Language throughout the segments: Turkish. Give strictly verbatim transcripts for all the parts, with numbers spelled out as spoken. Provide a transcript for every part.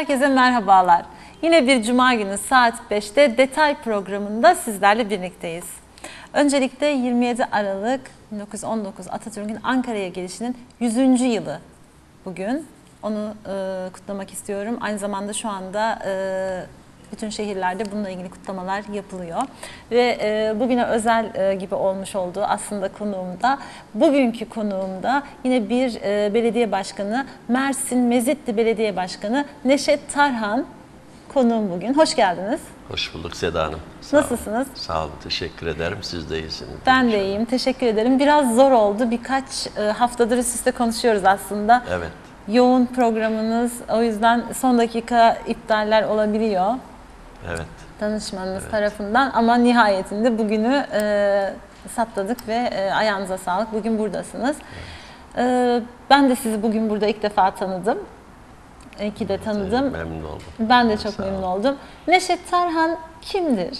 Herkese merhabalar. Yine bir cuma günü saat beşte Detay programında sizlerle birlikteyiz. Öncelikle yirmi yedi Aralık bin dokuz yüz on dokuz Atatürk'ün Ankara'ya gelişinin yüzüncü yılı bugün. Onu e, kutlamak istiyorum. Aynı zamanda şu anda e, bütün şehirlerde bununla ilgili kutlamalar yapılıyor. Ve e, bugüne özel e, gibi olmuş olduğu aslında konuğumda, bugünkü konuğumda yine bir e, belediye başkanı, Mersin Mezitli Belediye Başkanı Neşet Tarhan konuğum bugün. Hoş geldiniz. Hoş bulduk Seda Hanım. Sağ Nasılsınız? Olun. Sağ olun, teşekkür ederim. Siz de iyisiniz. Ben de iyiyim, teşekkür ederim. Biraz zor oldu. Birkaç e, haftadır üst üste konuşuyoruz aslında. Evet. Yoğun programınız, o yüzden son dakika iptaller olabiliyor. Evet. Danışmanınız Evet. tarafından, ama nihayetinde bugünü e, saptadık ve e, ayağınıza sağlık. Bugün buradasınız. Evet. E, ben de sizi bugün burada ilk defa tanıdım. İyi ki de tanıdım. Evet, memnun oldum. Ben de çok Sağ memnun olun. oldum. Neşet Tarhan kimdir?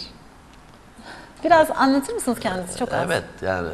Biraz anlatır mısınız kendinizi? Çok az. Evet, yani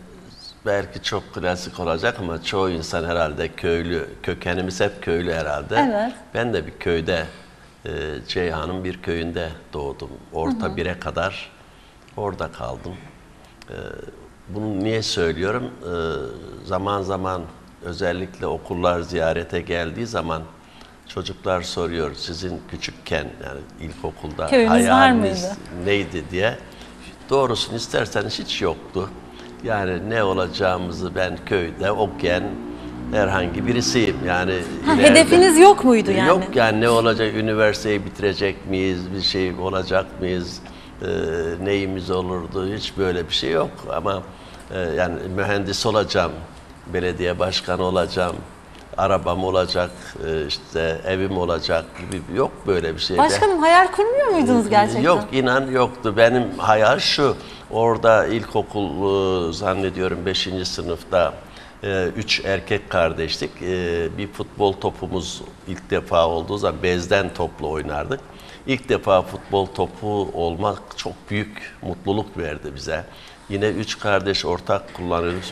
belki çok klasik olacak ama çoğu insan herhalde köylü, kökenimiz hep köylü herhalde. Evet. Ben de bir köyde, e, Ceyhan'ın bir köyünde doğdum. Orta hı hı. bire kadar orada kaldım. E, bunu niye söylüyorum? E, zaman zaman özellikle okullar ziyarete geldiği zaman çocuklar soruyor, sizin küçükken yani ilkokulda köyünüz hayaliniz var mıydı? Neydi diye. Doğrusunu isterseniz hiç yoktu. Yani ne olacağımızı ben köyde okuyan herhangi birisiyim. Yani Ha, ileride, hedefiniz yok muydu yani? Yok yani, ne olacak, üniversiteyi bitirecek miyiz, bir şey olacak mıyız, e, neyimiz olurdu, hiç böyle bir şey yok. Ama e, yani mühendis olacağım, belediye başkanı olacağım, arabam olacak, işte evim olacak gibi yok böyle bir şey. Başkanım, hayal kurmuyor muydunuz gerçekten? Yok, inan yoktu. Benim hayal şu, orada ilkokul zannediyorum beşinci sınıfta üç erkek kardeştik. Bir futbol topumuz ilk defa olduğu zaman bezden topla oynardık. İlk defa futbol topu olmak çok büyük mutluluk verdi bize. Yine üç kardeş ortak kullanıyoruz.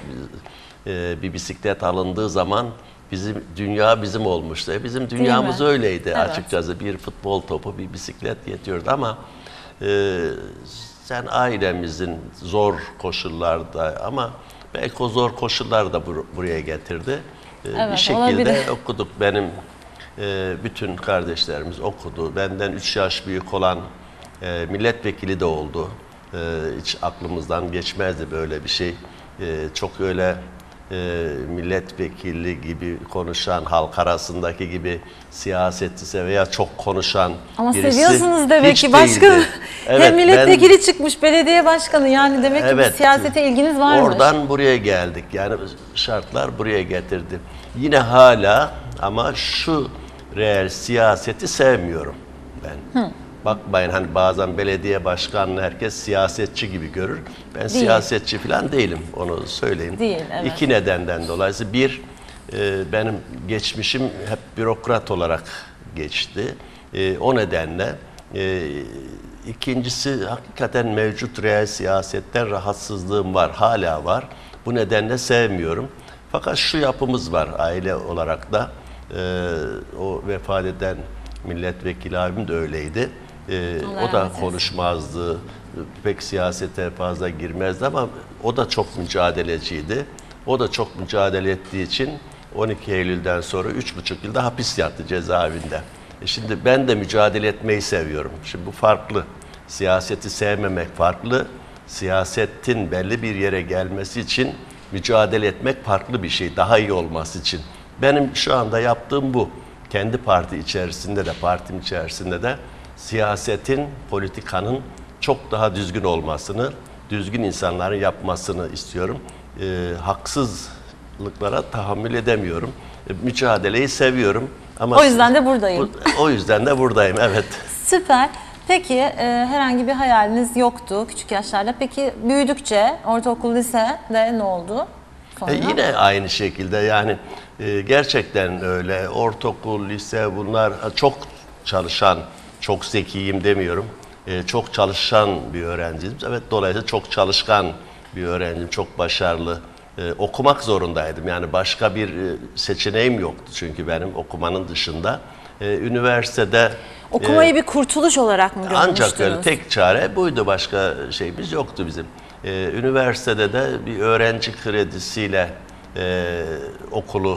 Bir bisiklet alındığı zaman bizim dünya bizim olmuştu. Bizim dünyamız öyleydi, evet. Açıkçası bir futbol topu, bir bisiklet yetiyordu ama e, sen ailemizin zor koşullarda, ama belki o zor koşullar da bur buraya getirdi. E, evet, bir şekilde olabilir. Okuduk. Benim e, bütün kardeşlerimiz okudu. Benden üç yaş büyük olan e, milletvekili de oldu. E, hiç aklımızdan geçmezdi böyle bir şey. E, çok öyle E, milletvekili gibi konuşan, halk arasındaki gibi siyaseti veya çok konuşan ama birisi seviyorsunuz demek ki başkanım. Evet, hem milletvekili ben, çıkmış, belediye başkanı, yani demek evet, ki siyasete ilginiz varmış. Oradan buraya geldik, yani şartlar buraya getirdi. Yine hala, ama şu reel siyaseti sevmiyorum ben. Hı. Bakmayın, hani bazen belediye başkanını herkes siyasetçi gibi görür. Ben değil. Siyasetçi falan değilim, onu söyleyeyim. Değil, evet. İki nedenden dolayı. Bir, e, benim geçmişim hep bürokrat olarak geçti. E, o nedenle. E, ikincisi, hakikaten mevcut reel siyasetten rahatsızlığım var, hala var. Bu nedenle sevmiyorum. Fakat şu yapımız var aile olarak da. E, o vefat eden milletvekili abim de öyleydi. Ee, o da konuşmazdı, pek siyasete fazla girmezdi ama o da çok mücadeleciydi. O da çok mücadele ettiği için on iki Eylül'den sonra üç buçuk yılda hapis yattı cezaevinde. E şimdi ben de mücadele etmeyi seviyorum. Şimdi bu farklı. Siyaseti sevmemek farklı. Siyasetin belli bir yere gelmesi için mücadele etmek farklı bir şey. Daha iyi olması için. Benim şu anda yaptığım bu. Kendi parti içerisinde de, partim içerisinde de siyasetin, politikanın çok daha düzgün olmasını, düzgün insanların yapmasını istiyorum. E, haksızlıklara tahammül edemiyorum. E, mücadeleyi seviyorum. Ama o yüzden de buradayım. Bu, o yüzden de buradayım, evet. Süper. Peki e, herhangi bir hayaliniz yoktu küçük yaşlarda. Peki büyüdükçe ortaokul, lisede ne oldu? E, yine aynı şekilde, yani e, gerçekten öyle. Ortaokul, lise, bunlar çok çalışan, çok zekiyim demiyorum. Ee, çok çalışan bir öğrenciyim. Evet, dolayısıyla çok çalışkan bir öğrenciyim, çok başarılı. Ee, okumak zorundaydım. Yani başka bir e, seçeneğim yoktu çünkü benim okumanın dışında. e, üniversitede Okumayı e, bir kurtuluş olarak mı görmüştünüz? ancak öyle tek çare buydu, başka şeyimiz yoktu bizim. E, üniversitede de bir öğrenci kredisiyle e, okulu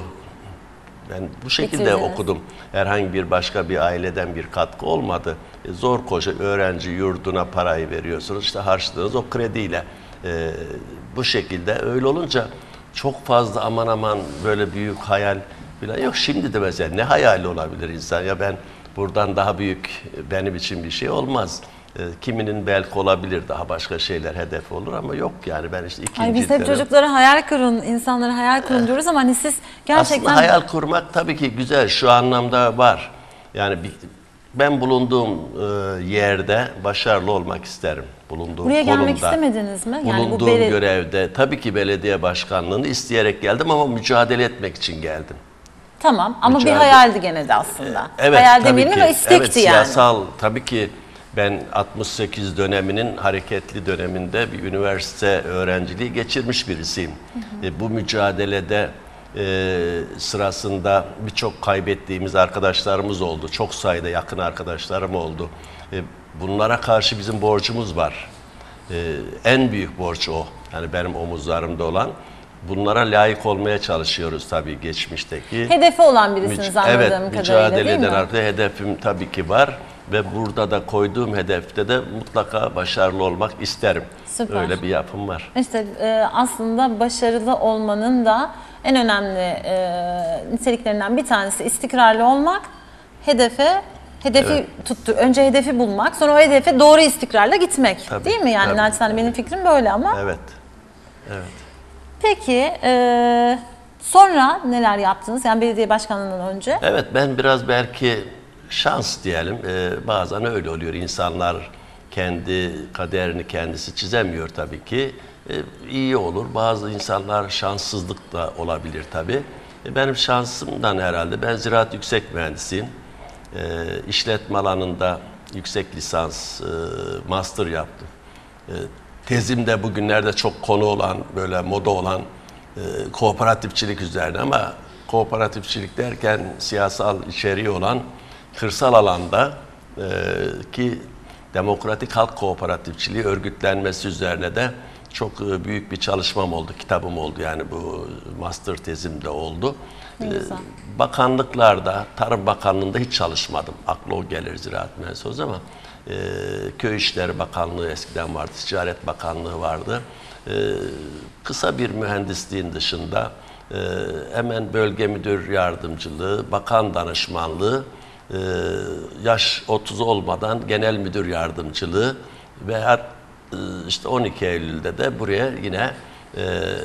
ben bu şekilde Bitirdiniz. okudum. Herhangi bir başka bir aileden bir katkı olmadı. E, zor koşa öğrenci yurduna parayı veriyorsunuz. İşte harçlığınız o krediyle. E, bu şekilde öyle olunca çok fazla aman aman böyle büyük hayal falan yok. Şimdi de mesela ne hayali olabilir insan? Ya ben buradan daha büyük benim için bir şey olmaz. E, kiminin belki olabilir, daha başka şeyler hedef olur ama yok yani ben işte ikinci Ay biz hep dönem- çocuklara hayal kurun, insanlara hayal kurun diyoruz ama hani siz gerçekten... Aslında hayal kurmak tabii ki güzel, şu anlamda var. Yani bir, ben bulunduğum e, yerde başarılı olmak isterim. Bulunduğum Buraya konumda. gelmek istemediniz mi? Yani bulunduğum bu beli- görevde tabii ki belediye başkanlığını isteyerek geldim ama mücadele etmek için geldim. Tamam ama Mücadele- bir hayaldi gene de aslında. Evet, Hayal tabii demeyelim ki. ama istekti evet, yani. Siyasal tabii ki ben altmış sekiz döneminin hareketli döneminde bir üniversite öğrenciliği geçirmiş birisiyim. Hı hı. E, bu mücadelede e, sırasında birçok kaybettiğimiz arkadaşlarımız oldu. Çok sayıda yakın arkadaşlarım oldu. E, bunlara karşı bizim borcumuz var. E, en büyük borç o. Yani benim omuzlarımda olan. Bunlara layık olmaya çalışıyoruz tabii geçmişteki. Hedefi olan birisiniz Müc- anladığım evet, kadarıyla mücadele değil mi? eden arkada hedefim tabii ki var ve burada da koyduğum hedefte de mutlaka başarılı olmak isterim. Süper. Öyle bir yapım var. İşte e, aslında başarılı olmanın da en önemli e, niteliklerinden bir tanesi istikrarlı olmak, hedefe hedefi Evet. tuttur. Önce hedefi bulmak, sonra o hedefe doğru istikrarla gitmek. Tabii, değil mi? Yani tabii, naçizane benim fikrim böyle ama. Evet. Evet. Peki e, sonra neler yaptınız? Yani belediye başkanlığından önce. Evet, ben biraz belki şans diyelim. Ee, bazen öyle oluyor. İnsanlar kendi kaderini kendisi çizemiyor tabii ki. Ee, iyi olur. Bazı insanlar şanssızlık da olabilir tabii. Ee, benim şansımdan herhalde ben ziraat yüksek mühendisiyim. Ee, işletme alanında yüksek lisans, e, master yaptım. Ee, tezimde bugünlerde çok konu olan, böyle moda olan e, kooperatifçilik üzerine ama kooperatifçilik derken siyasal içeriği olan kırsal alanda e, ki demokratik halk kooperatifçiliği örgütlenmesi üzerine de çok e, büyük bir çalışmam oldu, kitabım oldu yani bu master tezim de oldu. Ne güzel. E, bakanlıklarda, Tarım Bakanlığı'nda hiç çalışmadım. Aklı o gelir ziraat mühendisi ama e, Köy İşleri Bakanlığı eskiden vardı, Ticaret Bakanlığı vardı. E, kısa bir mühendisliğin dışında e, hemen bölge müdür yardımcılığı, bakan danışmanlığı, e, yaş otuz olmadan genel müdür yardımcılığı ve her, e, işte on iki Eylül'de de buraya yine e,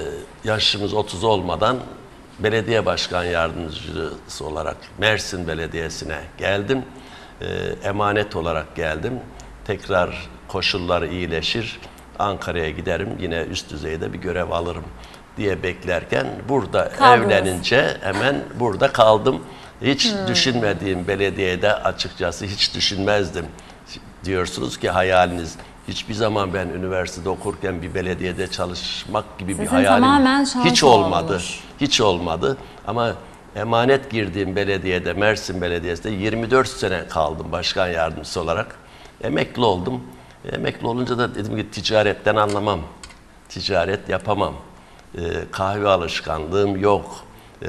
yaşımız otuz olmadan belediye başkan yardımcısı olarak Mersin Belediyesi'ne geldim. E, emanet olarak geldim. Tekrar koşulları iyileşir, Ankara'ya giderim, yine üst düzeyde bir görev alırım diye beklerken burada Kaldınız. evlenince hemen burada kaldım. Hiç hmm. düşünmediğim belediyede açıkçası hiç düşünmezdim. Diyorsunuz ki hayaliniz. Hiçbir zaman ben üniversitede okurken bir belediyede çalışmak gibi Sizin bir hayalim tamamen şans hiç olmadı. olmuş. Hiç olmadı. Ama emanet girdiğim belediyede, Mersin Belediyesi'nde yirmi dört sene kaldım başkan yardımcısı olarak. Emekli oldum. Emekli olunca da dedim ki ticaretten anlamam. Ticaret yapamam. Ee, kahve alışkanlığım yok. Ee,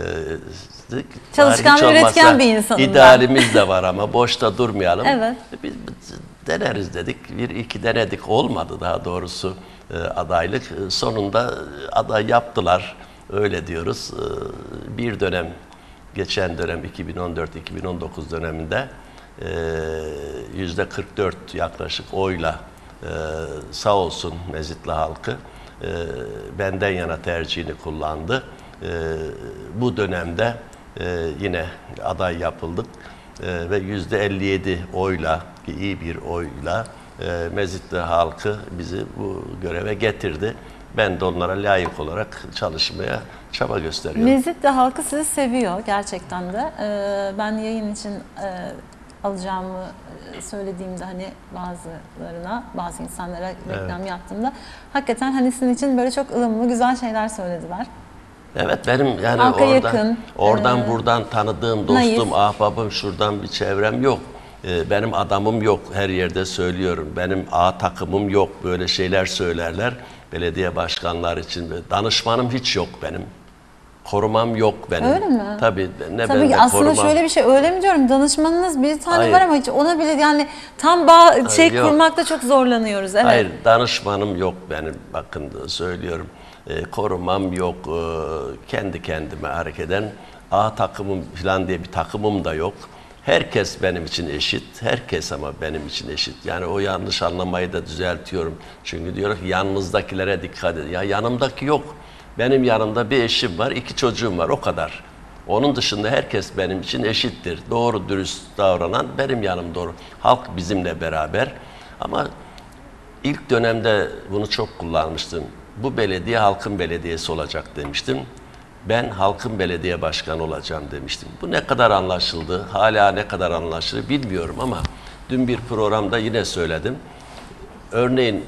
Çalışkan, hiç üretken olmazsa bir insanım ben. İdealimiz de var ama boşta durmayalım. Evet. Biz deneriz dedik. Bir iki denedik. Olmadı daha doğrusu e, adaylık. E, sonunda aday yaptılar. Öyle diyoruz. E, bir dönem, geçen dönem iki bin on dört iki bin on dokuz döneminde e, yüzde kırk dört yaklaşık oyla e, sağ olsun Mezitli halkı e, benden yana tercihini kullandı. E, bu dönemde e, yine aday yapıldık e, ve yüzde elli yedi oyla, ki iyi bir oyla e, Mezitli halkı bizi bu göreve getirdi. Ben de onlara layık olarak çalışmaya çaba gösteriyorum. Mezitli halkı sizi seviyor gerçekten de. Ee, ben yayın için e, alacağımı söylediğimde hani bazılarına, bazı insanlara reklam Evet. yaptığımda hakikaten hani sizin için böyle çok ılımlı, güzel şeyler söylediler. Evet, benim yani Halka oradan, yakın, oradan e, buradan tanıdığım dostum, naif. ahbabım, şuradan bir çevrem yok. E, benim adamım yok, her yerde söylüyorum. Benim A takımım yok, böyle şeyler söylerler. Belediye başkanlar için danışmanım hiç yok benim. Korumam yok benim. Öyle mi? Tabii ne Tabii ben ki de aslında korumam. şöyle bir şey, öyle mi diyorum, danışmanınız bir tane Hayır. var ama hiç ona bile yani tam bağ şey yok. kurmakta çok zorlanıyoruz. Evet. Hayır, danışmanım yok benim. Bakın söylüyorum. E, korumam yok. E, kendi kendime hareket eden A takımım falan diye bir takımım da yok. Herkes benim için eşit. Herkes ama benim için eşit. Yani o yanlış anlamayı da düzeltiyorum. Çünkü diyor ki yanınızdakilere dikkat edin. Ya yanımdaki yok. Benim yanımda bir eşim var, iki çocuğum var. O kadar. Onun dışında herkes benim için eşittir. Doğru dürüst davranan benim yanımda olur. Halk bizimle beraber. Ama İlk dönemde bunu çok kullanmıştım. Bu belediye halkın belediyesi olacak demiştim. Ben halkın belediye başkanı olacağım demiştim. Bu ne kadar anlaşıldı, hala ne kadar anlaşılır bilmiyorum ama dün bir programda yine söyledim. Örneğin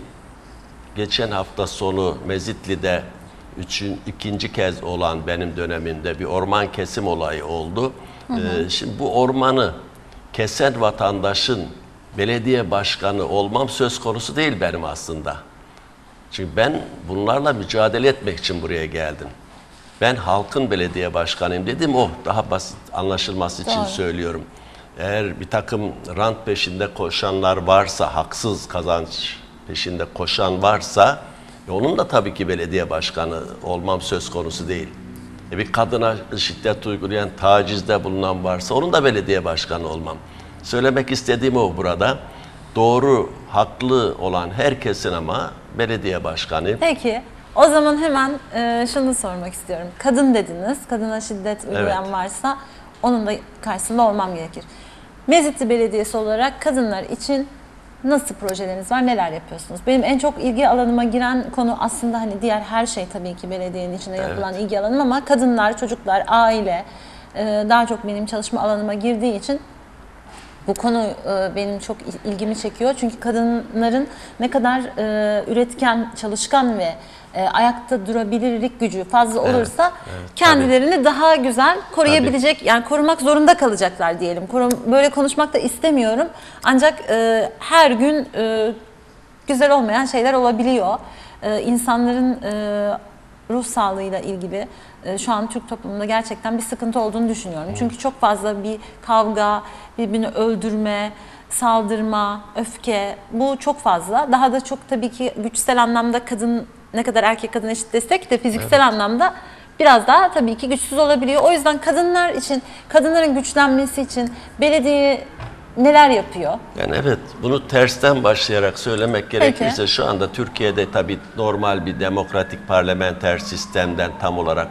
geçen hafta sonu Mezitli'de üçün, ikinci kez olan benim dönemimde bir orman kesim olayı oldu. Hı hı. Ee, şimdi bu ormanı kesen vatandaşın belediye başkanı olmam söz konusu değil benim aslında. Çünkü ben bunlarla mücadele etmek için buraya geldim. Ben halkın belediye başkanıyım dedim, o daha basit anlaşılması için Doğru. söylüyorum. Eğer bir takım rant peşinde koşanlar varsa, haksız kazanç peşinde koşan varsa, e onun da tabii ki belediye başkanı olmam söz konusu değil. E bir kadına şiddet uygulayan, tacizde bulunan varsa onun da belediye başkanı olmam. Söylemek istediğim o burada. Doğru, haklı olan herkesin ama belediye başkanı. Peki, o zaman hemen e, şunu sormak istiyorum. Kadın dediniz, kadına şiddet uygulayan Evet. varsa onun da karşısında olmam gerekir. Mezitli Belediyesi olarak kadınlar için nasıl projeleriniz var, neler yapıyorsunuz? Benim en çok ilgi alanıma giren konu aslında hani diğer her şey tabii ki belediyenin içinde yapılan Evet. ilgi alanım ama kadınlar, çocuklar, aile e, daha çok benim çalışma alanıma girdiği için bu konu e, benim çok ilgimi çekiyor. Çünkü kadınların ne kadar e, üretken, çalışkan ve e, ayakta durabilirlik gücü fazla Evet, olursa evet, kendilerini tabii. daha güzel koruyabilecek, yani korumak zorunda kalacaklar diyelim. Korum, böyle konuşmak da istemiyorum. Ancak e, her gün e, güzel olmayan şeyler olabiliyor. E, insanların e, ruh sağlığıyla ilgili e, şu an Türk toplumunda gerçekten bir sıkıntı olduğunu düşünüyorum. Hmm. Çünkü çok fazla bir kavga, birbirini öldürme, saldırma, öfke, bu çok fazla. Daha da çok tabii ki güçsel anlamda kadın, ne kadar erkek kadın eşit desek de fiziksel evet. anlamda biraz daha tabii ki güçsüz olabiliyor. O yüzden kadınlar için, kadınların güçlenmesi için belediye neler yapıyor? Yani evet, bunu tersten başlayarak söylemek gerekirse Peki. Şu anda Türkiye'de tabii normal bir demokratik parlamenter sistemden tam olarak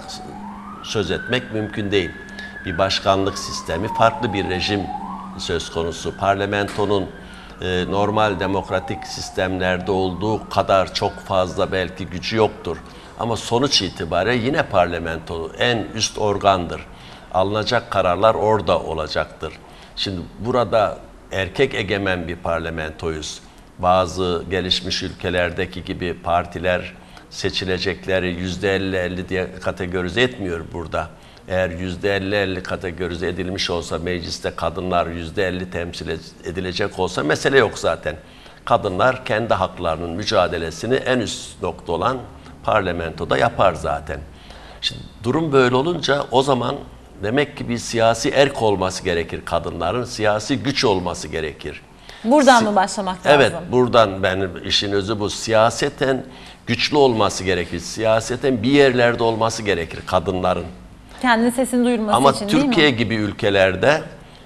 söz etmek mümkün değil. Bir başkanlık sistemi, farklı bir rejim söz konusu. Parlamentonun e, normal demokratik sistemlerde olduğu kadar çok fazla belki gücü yoktur. Ama sonuç itibariyle yine parlamento en üst organdır. Alınacak kararlar orada olacaktır. Şimdi burada erkek egemen bir parlamentoyuz. Bazı gelişmiş ülkelerdeki gibi partiler seçilecekleri yüzde elli elli diye kategorize etmiyor burada. Eğer yüzde elli elli kategorize edilmiş olsa, mecliste kadınlar yüzde elli temsil edilecek olsa mesele yok zaten. Kadınlar kendi haklarının mücadelesini en üst nokta olan parlamentoda yapar zaten. Şimdi durum böyle olunca o zaman demek ki bir siyasi erk olması gerekir kadınların, siyasi güç olması gerekir. Buradan si mı başlamak lazım? Evet, buradan benim işin özü bu. Siyaseten güçlü olması gerekir. Siyaseten bir yerlerde olması gerekir kadınların. Kendi sesini duyurması Ama için Türkiye değil mi? gibi ülkelerde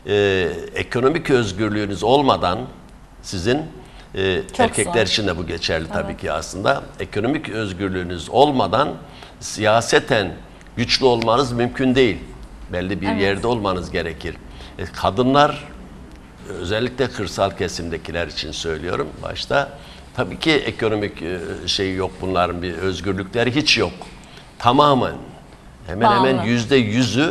e, ekonomik özgürlüğünüz olmadan sizin e, erkekler zor. için de bu geçerli Evet. tabii ki aslında. Ekonomik özgürlüğünüz olmadan siyaseten güçlü olmanız mümkün değil. Belli bir Evet. yerde olmanız gerekir. E, kadınlar, özellikle kırsal kesimdekiler için söylüyorum başta, tabii ki ekonomik e, şey yok, bunların bir özgürlükleri hiç yok. Tamamen hemen Bağımlı. hemen yüzde yüzü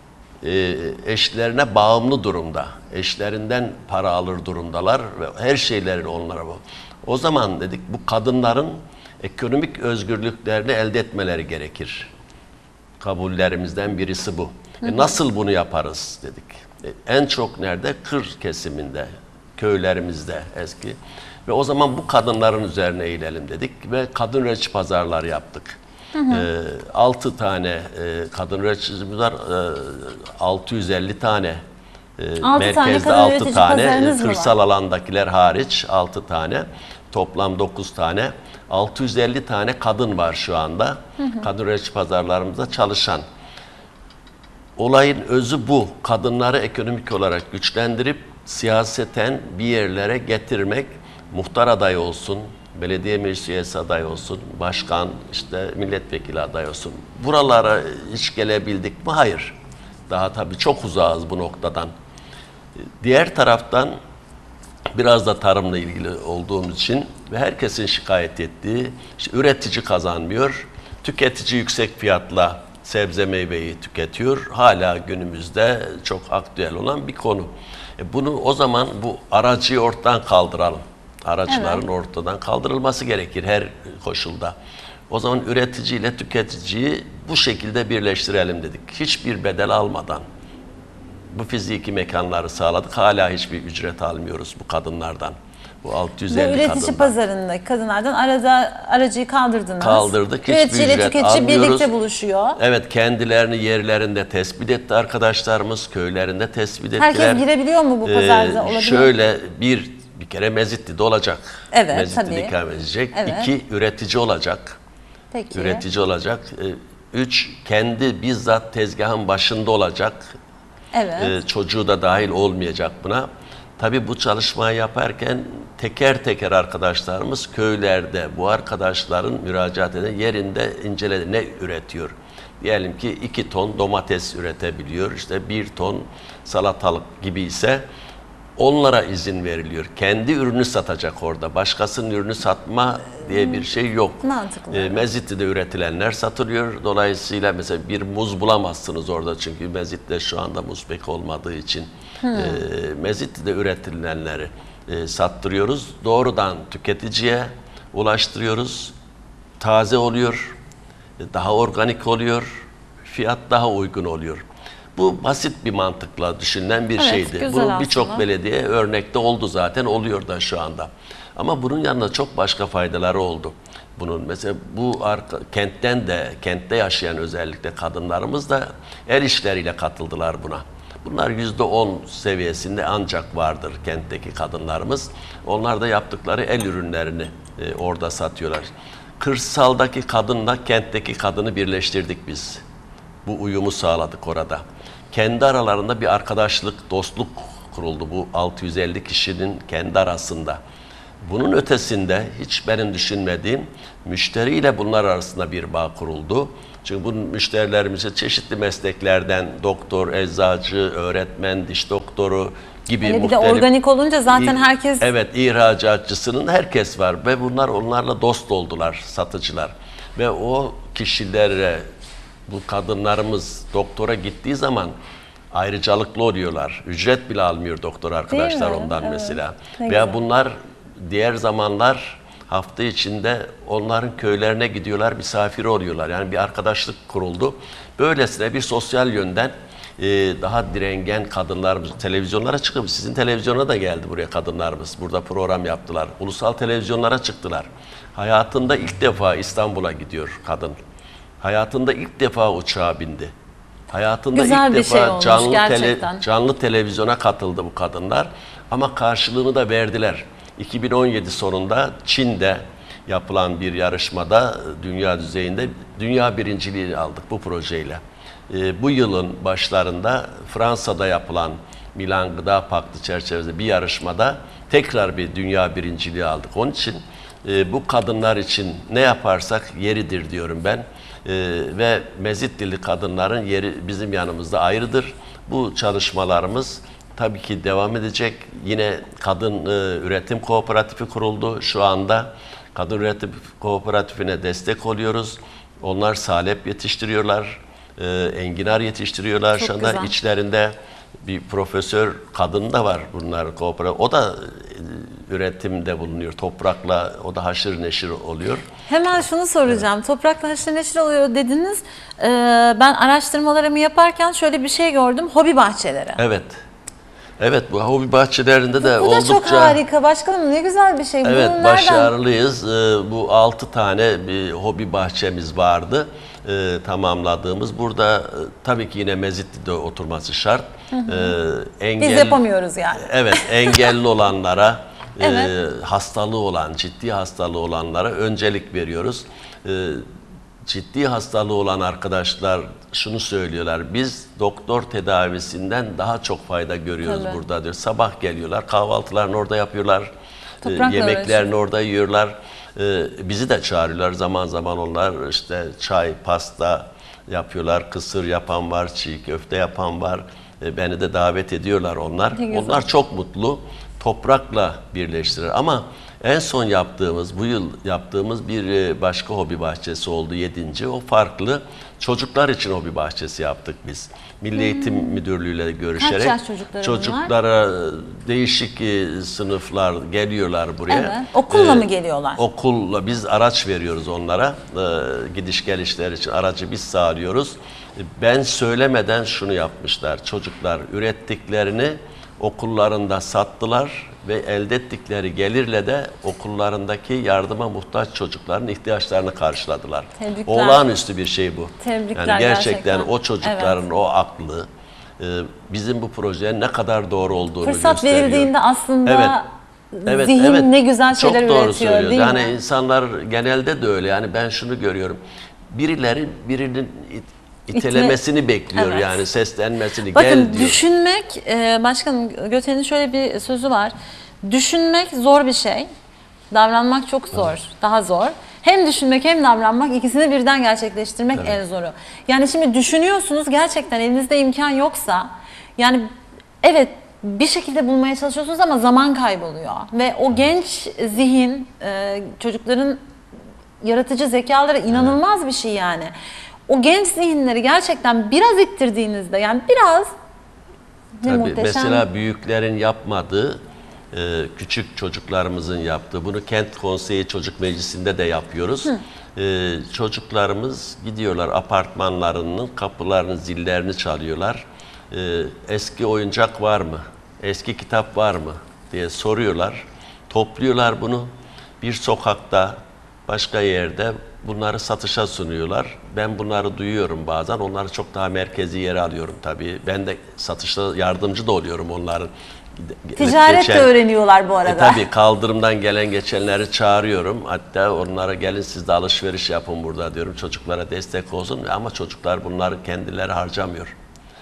e, eşlerine bağımlı durumda. Eşlerinden para alır durumdalar ve her şeylerin onlara bu. O zaman dedik bu kadınların ekonomik özgürlüklerini elde etmeleri gerekir. kabullerimizden birisi bu. E nasıl bunu yaparız dedik. E en çok nerede? Kır kesiminde, köylerimizde eski. Ve o zaman bu kadınların üzerine eğilelim dedik ve kadın üretçi pazarlar yaptık. Hı hı. E, altı tane e, kadın üreticimiz var, e, altı yüz elli tane. E, merkezde altı tane, kırsal alandakiler hariç altı tane, toplam dokuz tane, altı yüz elli tane kadın var şu anda. Hı hı. Kadın üretici pazarlarımızda çalışan. Olayın özü bu. Kadınları ekonomik olarak güçlendirip siyaseten bir yerlere getirmek, muhtar adayı olsun, belediye meclis üyesi adayı olsun, başkan, işte milletvekili adayı olsun. Buralara hiç gelebildik mi? Hayır. Daha tabii çok uzağız bu noktadan. Diğer taraftan biraz da tarımla ilgili olduğumuz için ve herkesin şikayet ettiği, işte üretici kazanmıyor, tüketici yüksek fiyatla sebze meyveyi tüketiyor. Hala günümüzde çok aktüel olan bir konu. E bunu o zaman bu aracıyı ortadan kaldıralım. Aracıların evet. ortadan kaldırılması gerekir her koşulda. O zaman üretici ile tüketiciyi bu şekilde birleştirelim dedik. Hiçbir bedel almadan bu fiziki mekanları sağladık. Hala hiçbir ücret almıyoruz bu kadınlardan. Bu altı yüz elli kadından. Bu üretici pazarındaki kadınlardan arada aracıyı kaldırdınız. Kaldırdık. Hiçbir üretici ile ücret tüketici almıyoruz. birlikte buluşuyor. Evet, kendilerini yerlerinde tespit etti arkadaşlarımız. Köylerinde tespit ettiler. Herkes girebiliyor mu bu pazarda? Ee, şöyle bir bir kere Mezitli'de olacak. Evet, Mezitli'de tabii. ikamet edecek. Evet. İki, üretici olacak. Peki. Üretici olacak. Ee, üç, kendi bizzat tezgahın başında olacak. Evet. Ee, çocuğu da dahil olmayacak buna. Tabii bu çalışmayı yaparken teker teker arkadaşlarımız köylerde bu arkadaşların müracaat eden yerinde inceledi. Ne üretiyor? Diyelim ki iki ton domates üretebiliyor. İşte bir ton salatalık gibi ise onlara izin veriliyor. Kendi ürünü satacak orada. Başkasının ürünü satma diye bir şey yok. Mantıklı. E, Mezitli'de üretilenler satılıyor. Dolayısıyla mesela bir muz bulamazsınız orada. Çünkü Mezitli'de şu anda muz pek olmadığı için hmm. e, Mezitli'de üretilenleri e, sattırıyoruz. Doğrudan tüketiciye ulaştırıyoruz. Taze oluyor. Daha organik oluyor. Fiyat daha uygun oluyor. Bu basit bir mantıkla düşünülen bir evet, şeydi. Bunun birçok belediye örnekte oldu zaten, oluyor da şu anda. Ama bunun yanında çok başka faydaları oldu. Bunun mesela bu arka, kentten de, kentte yaşayan özellikle kadınlarımız da el işleriyle katıldılar buna. Bunlar yüzde on seviyesinde ancak vardır kentteki kadınlarımız. Onlar da yaptıkları el ürünlerini e, orada satıyorlar. Kırsaldaki kadınla kentteki kadını birleştirdik biz. Bu uyumu sağladık orada. Kendi aralarında bir arkadaşlık, dostluk kuruldu bu altı yüz elli kişinin kendi arasında. Bunun ötesinde hiç benim düşünmediğim müşteriyle bunlar arasında bir bağ kuruldu. Çünkü bu müşterilerimize çeşitli mesleklerden doktor, eczacı, öğretmen, diş doktoru gibi yani muhtelif. Bir de organik olunca zaten herkes... Evet, ihracatçısının herkes var ve bunlar onlarla dost oldular, satıcılar. Ve o kişilere bu kadınlarımız doktora gittiği zaman ayrıcalıklı oluyorlar. Ücret bile almıyor doktor arkadaşlar ondan evet. mesela. Ne Veya güzel. Bunlar diğer zamanlar hafta içinde onların köylerine gidiyorlar, misafir oluyorlar. Yani bir arkadaşlık kuruldu. Böylesine bir sosyal yönden e, daha direngen kadınlarımız televizyonlara çıkıp, sizin televizyona da geldi buraya kadınlarımız. Burada program yaptılar. Ulusal televizyonlara çıktılar. Hayatında ilk defa İstanbul'a gidiyor kadın. Hayatında ilk defa uçağa bindi. Hayatında Güzel ilk bir defa şey olmuş, canlı, tele, gerçekten. canlı televizyona katıldı bu kadınlar. Ama karşılığını da verdiler. iki bin on yedi sonunda Çin'de yapılan bir yarışmada dünya düzeyinde dünya birinciliği aldık bu projeyle. Ee, bu yılın başlarında Fransa'da yapılan Milan Gıda Paktı çerçevesinde bir yarışmada tekrar bir dünya birinciliği aldık. Onun için e, bu kadınlar için ne yaparsak yeridir diyorum ben. Ee, ve Mezitlili kadınların yeri bizim yanımızda ayrıdır. Bu çalışmalarımız tabii ki devam edecek. Yine kadın e, üretim kooperatifi kuruldu. Şu anda kadın üretim kooperatifine destek oluyoruz. Onlar salep yetiştiriyorlar, e, enginar yetiştiriyorlar. Çok şu anda güzel. içlerinde bir profesör kadın da var bunlar kooperatif. O da e, üretimde bulunuyor. Toprakla o da haşır neşir oluyor. Hemen şunu soracağım. Evet. Toprakla haşır neşir oluyor dediniz. Ee, ben araştırmalarımı yaparken şöyle bir şey gördüm. Hobi bahçeleri. Evet. Evet, bu hobi bahçelerinde de bu oldukça... Bu da çok harika başkanım. Ne güzel bir şey. Evet, Bunun başarılıyız. Ee, bu altı tane bir hobi bahçemiz vardı. Ee, tamamladığımız. Burada e, tabii ki yine Mezitli'de oturması şart. Hı hı. Ee, engel, Biz yapamıyoruz yani. Evet, engelli olanlara, evet. e, hastalığı olan, ciddi hastalığı olanlara öncelik veriyoruz. Ee, ciddi hastalığı olan arkadaşlar şunu söylüyorlar. Biz doktor tedavisinden daha çok fayda görüyoruz tabii. burada diyor. Sabah geliyorlar, kahvaltılarını orada yapıyorlar. Toprakla yemeklerini uğraşıyor. Orada yiyorlar. Ee, bizi de çağırıyorlar zaman zaman onlar işte çay, pasta yapıyorlar. Kısır yapan var, çiğ köfte yapan var. Ee, beni de davet ediyorlar onlar. Onlar çok mutlu. Toprakla birleştirir. Ama en son yaptığımız, bu yıl yaptığımız bir başka hobi bahçesi oldu yedinci. O farklı. Çocuklar için hobi bahçesi yaptık biz. Milli Eğitim hmm. Müdürlüğü ile görüşerek. Kaç yaş çocukları çocuklara bunlar? Değişik sınıflar geliyorlar buraya. Evet. Okulla ee, mı geliyorlar? Okulla. Biz araç veriyoruz onlara. Ee, gidiş gelişler için aracı biz sağlıyoruz. Ben söylemeden şunu yapmışlar. Çocuklar ürettiklerini okullarında sattılar ve elde ettikleri gelirle de okullarındaki yardıma muhtaç çocukların ihtiyaçlarını karşıladılar. Tebrikler. Olağanüstü bir şey bu. Tebrikler yani gerçekten, gerçekten o çocukların evet. o aklı bizim bu projeye ne kadar doğru olduğunu Fırsat gösteriyor. Fırsat verildiğinde aslında evet. Evet, zihin evet. ne güzel şeyler Çok doğru üretiyor söylüyor. değil yani mi? insanlar genelde de öyle. Yani ben şunu görüyorum. Birileri birinin itelemesini İtme, bekliyor evet. yani seslenmesini. Bakın, gel diyor. Düşünmek, e, başkanım Göte'nin şöyle bir sözü var. Düşünmek zor bir şey, davranmak çok zor, evet. daha zor. Hem düşünmek hem davranmak, ikisini birden gerçekleştirmek evet. en zoru. Yani şimdi düşünüyorsunuz, gerçekten elinizde imkan yoksa, yani evet bir şekilde bulmaya çalışıyorsunuz ama zaman kayboluyor. Ve o genç zihin, e, çocukların yaratıcı zekaları inanılmaz evet. bir şey yani. O genç zihinleri gerçekten biraz ittirdiğinizde, yani biraz ne Tabii, muhteşem. Mesela büyüklerin yapmadığı, e, küçük çocuklarımızın yaptığı, bunu Kent Konseyi Çocuk Meclisi'nde de yapıyoruz. E, çocuklarımız gidiyorlar apartmanlarının kapılarını, zillerini çalıyorlar. E, eski oyuncak var mı? Eski kitap var mı? diye soruyorlar. Topluyorlar bunu. Bir sokakta, başka yerde bunları satışa sunuyorlar. Ben bunları duyuyorum bazen. Onları çok daha merkezi yere alıyorum tabii. Ben de satışta yardımcı da oluyorum onların. Ticaret Geçen, de öğreniyorlar bu arada. E, tabii kaldırımdan gelen geçenleri çağırıyorum. Hatta onlara gelin siz de alışveriş yapın burada diyorum. Çocuklara destek olsun. Ama çocuklar bunları kendileri harcamıyor.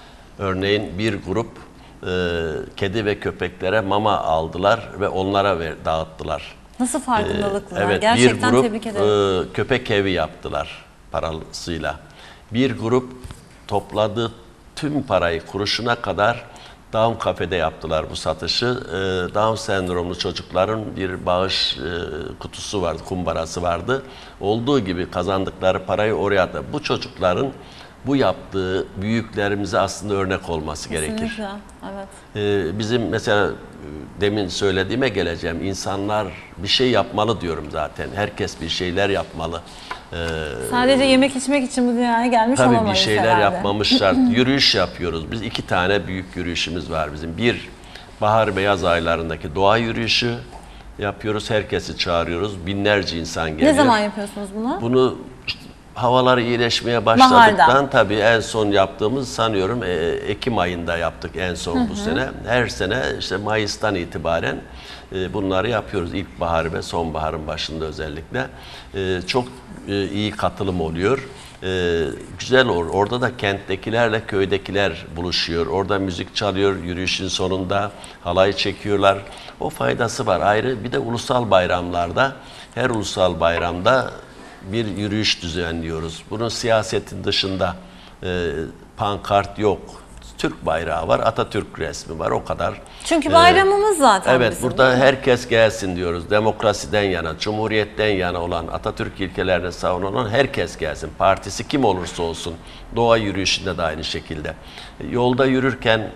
Örneğin bir grup e, kedi ve köpeklere mama aldılar ve onlara ver, dağıttılar. Nasıl farkındalıklar? Ee, evet, gerçekten bir grup tebrik ederim. E, köpek evi yaptılar parasıyla. Bir grup topladığı tüm parayı kuruşuna kadar Down Cafe'de yaptılar bu satışı. E, Down sendromlu çocukların bir bağış e, kutusu vardı, kumbarası vardı. Olduğu gibi kazandıkları parayı oraya da. Bu çocukların bu yaptığı büyüklerimize aslında örnek olması Kesinlikle, gerekir. Evet. Ee, bizim mesela demin söylediğime geleceğim. İnsanlar bir şey yapmalı diyorum zaten. Herkes bir şeyler yapmalı. Ee, Sadece yemek içmek için bu dünyaya gelmiş tabii olamayız bir şeyler herhalde. yapmamız şart. Yürüyüş yapıyoruz. Biz iki tane büyük yürüyüşümüz var bizim. Bir, bahar ve yaz aylarındaki doğa yürüyüşü yapıyoruz. Herkesi çağırıyoruz. Binlerce insan geliyor. Ne zaman yapıyorsunuz bunu? Bunu işte, havalar iyileşmeye başladıktan Baharda. tabii en son yaptığımız sanıyorum e, Ekim ayında yaptık en son hı hı. bu sene. Her sene işte Mayıs'tan itibaren e, bunları yapıyoruz. İlkbahar ve sonbaharın başında özellikle. E, çok e, iyi katılım oluyor. E, güzel olur. Orada da kenttekilerle köydekiler buluşuyor. Orada müzik çalıyor. Yürüyüşün sonunda halay çekiyorlar. O faydası var. Ayrı bir de ulusal bayramlarda, her ulusal bayramda bir yürüyüş düzenliyoruz. Bunun siyasetin dışında e, pankart yok. Türk bayrağı var, Atatürk resmi var, o kadar. Çünkü bayramımız zaten Evet, bizim, burada herkes gelsin diyoruz. Demokrasiden yana, cumhuriyetten yana olan, Atatürk ilkelerini savunan herkes gelsin. Partisi kim olursa olsun. Doğa yürüyüşünde de aynı şekilde. Yolda yürürken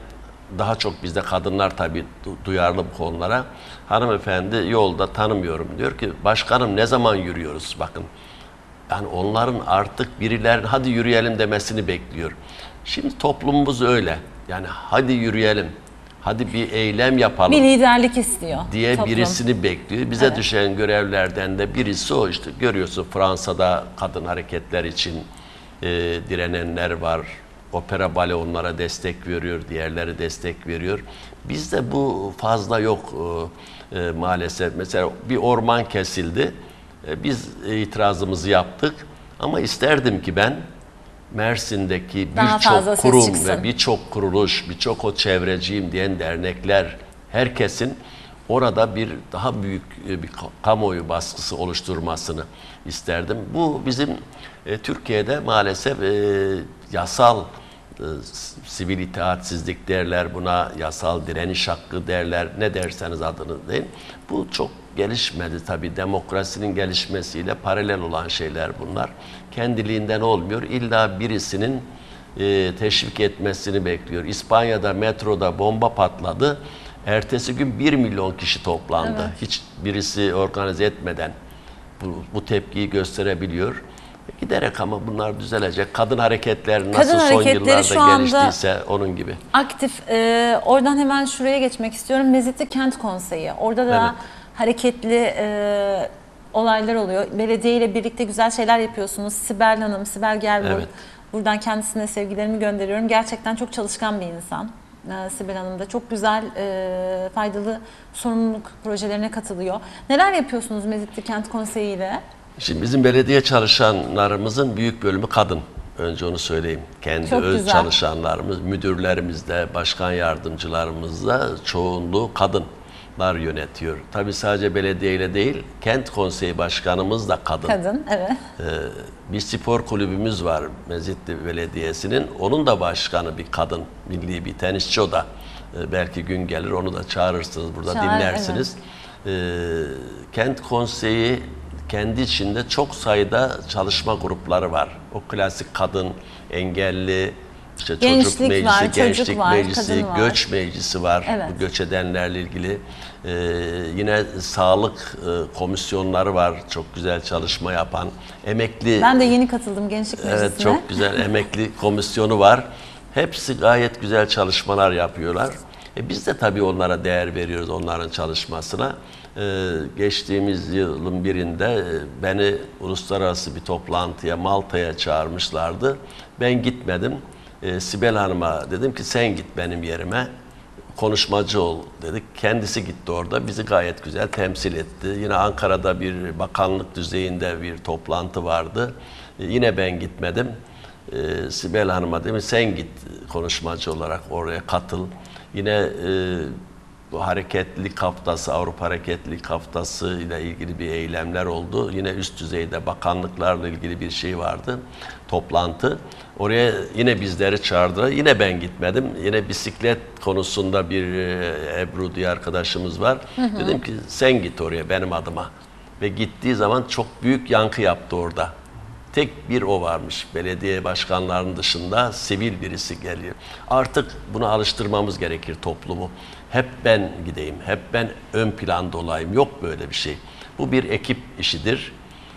daha çok bizde kadınlar tabii duyarlı bu konulara. Hanımefendi yolda tanımıyorum diyor ki başkanım ne zaman yürüyoruz bakın. Yani onların artık biriler hadi yürüyelim demesini bekliyor. Şimdi toplumumuz öyle. Yani hadi yürüyelim, hadi bir eylem yapalım. Bir liderlik istiyor Diye toplum. birisini bekliyor. Bize Evet. düşen görevlerden de birisi o işte. Görüyorsun Fransa'da kadın hareketler için e, direnenler var. Opera bale onlara destek veriyor, diğerleri destek veriyor. Bizde bu fazla yok e, e, maalesef. Mesela bir orman kesildi. E, biz itirazımızı yaptık. Ama isterdim ki ben Mersin'deki Daha fazla birçok ses kurum çıksın. ve birçok kuruluş, birçok o çevreciyim diyen dernekler, herkesin orada bir daha büyük e, bir ka- kamuoyu baskısı oluşturmasını isterdim. Bu bizim e, Türkiye'de maalesef e, yasal e, s- sivil itaatsizlik derler buna, yasal direniş hakkı derler, ne derseniz adını deyin. Bu çok gelişmedi tabii. Demokrasinin gelişmesiyle paralel olan şeyler bunlar. Kendiliğinden olmuyor. İlla birisinin e, teşvik etmesini bekliyor. İspanya'da metroda bomba patladı. Ertesi gün bir milyon kişi toplandı. Evet. Hiç birisi organize etmeden bu, bu tepkiyi gösterebiliyor. Giderek ama bunlar düzelecek. Kadın hareketleri nasıl Kadın son hareketleri yıllarda şu anda geliştiyse onun gibi. aktif. Ee, oradan hemen şuraya geçmek istiyorum. Mezitli Kent Konseyi. Orada da Evet. hareketli e, olaylar oluyor. Belediye ile birlikte güzel şeyler yapıyorsunuz. Sibel Hanım, Sibel Gerbul. Evet. Buradan kendisine sevgilerimi gönderiyorum. Gerçekten çok çalışkan bir insan. Ee, Sibel Hanım da çok güzel, e, faydalı sorumluluk projelerine katılıyor. Neler yapıyorsunuz Mezitli Kent Konseyi ile? Şimdi bizim belediye çalışanlarımızın büyük bölümü kadın. Önce onu söyleyeyim. Kendi Çok öz güzel. çalışanlarımız, müdürlerimizde, başkan yardımcılarımızda çoğunluğu kadınlar yönetiyor. Tabii sadece belediyeyle değil, kent konseyi başkanımız da kadın. Kadın, evet. Ee, bir spor kulübümüz var Mezitli Belediyesi'nin. Onun da başkanı bir kadın, milli bir tenisçi o da. Ee, belki gün gelir onu da çağırırsınız, burada Çağır, dinlersiniz. Ee, kent konseyi kendi içinde çok sayıda çalışma grupları var. O klasik kadın, engelli, işte Gençlik çocuk meclisi, var, çocuk gençlik var, meclisi, kadın var. göç meclisi var. Evet. Bu göç edenlerle ilgili. Ee, yine sağlık e, komisyonları var. Çok güzel çalışma yapan. Emekli Ben de yeni katıldım Gençlik Meclisi'ne. Evet, çok güzel emekli komisyonu var. Hepsi gayet güzel çalışmalar yapıyorlar. E biz de tabii onlara değer veriyoruz, onların çalışmasına. Ee, geçtiğimiz yılın birinde e, beni uluslararası bir toplantıya Malta'ya çağırmışlardı. Ben gitmedim. Ee, Sibel Hanım'a dedim ki sen git benim yerime. Konuşmacı ol dedik. Kendisi gitti orada. Bizi gayet güzel temsil etti. Yine Ankara'da bir bakanlık düzeyinde bir toplantı vardı. Ee, yine ben gitmedim. Ee, Sibel Hanım'a dedim sen git konuşmacı olarak oraya katıl. Yine e, bu hareketlilik haftası, Avrupa Hareketlilik Haftası ile ilgili bir eylemler oldu. Yine üst düzeyde bakanlıklarla ilgili bir şey vardı, toplantı. Oraya yine bizleri çağırdılar. Yine ben gitmedim. Yine bisiklet konusunda bir e, Ebru diye arkadaşımız var. Hı hı. Dedim ki sen git oraya benim adıma. Ve gittiği zaman çok büyük yankı yaptı orada. Tek bir o varmış. Belediye başkanlarının dışında sivil birisi geliyor. Artık buna alıştırmamız gerekir toplumu. Hep ben gideyim, hep ben ön planda olayım. Yok böyle bir şey. Bu bir ekip işidir.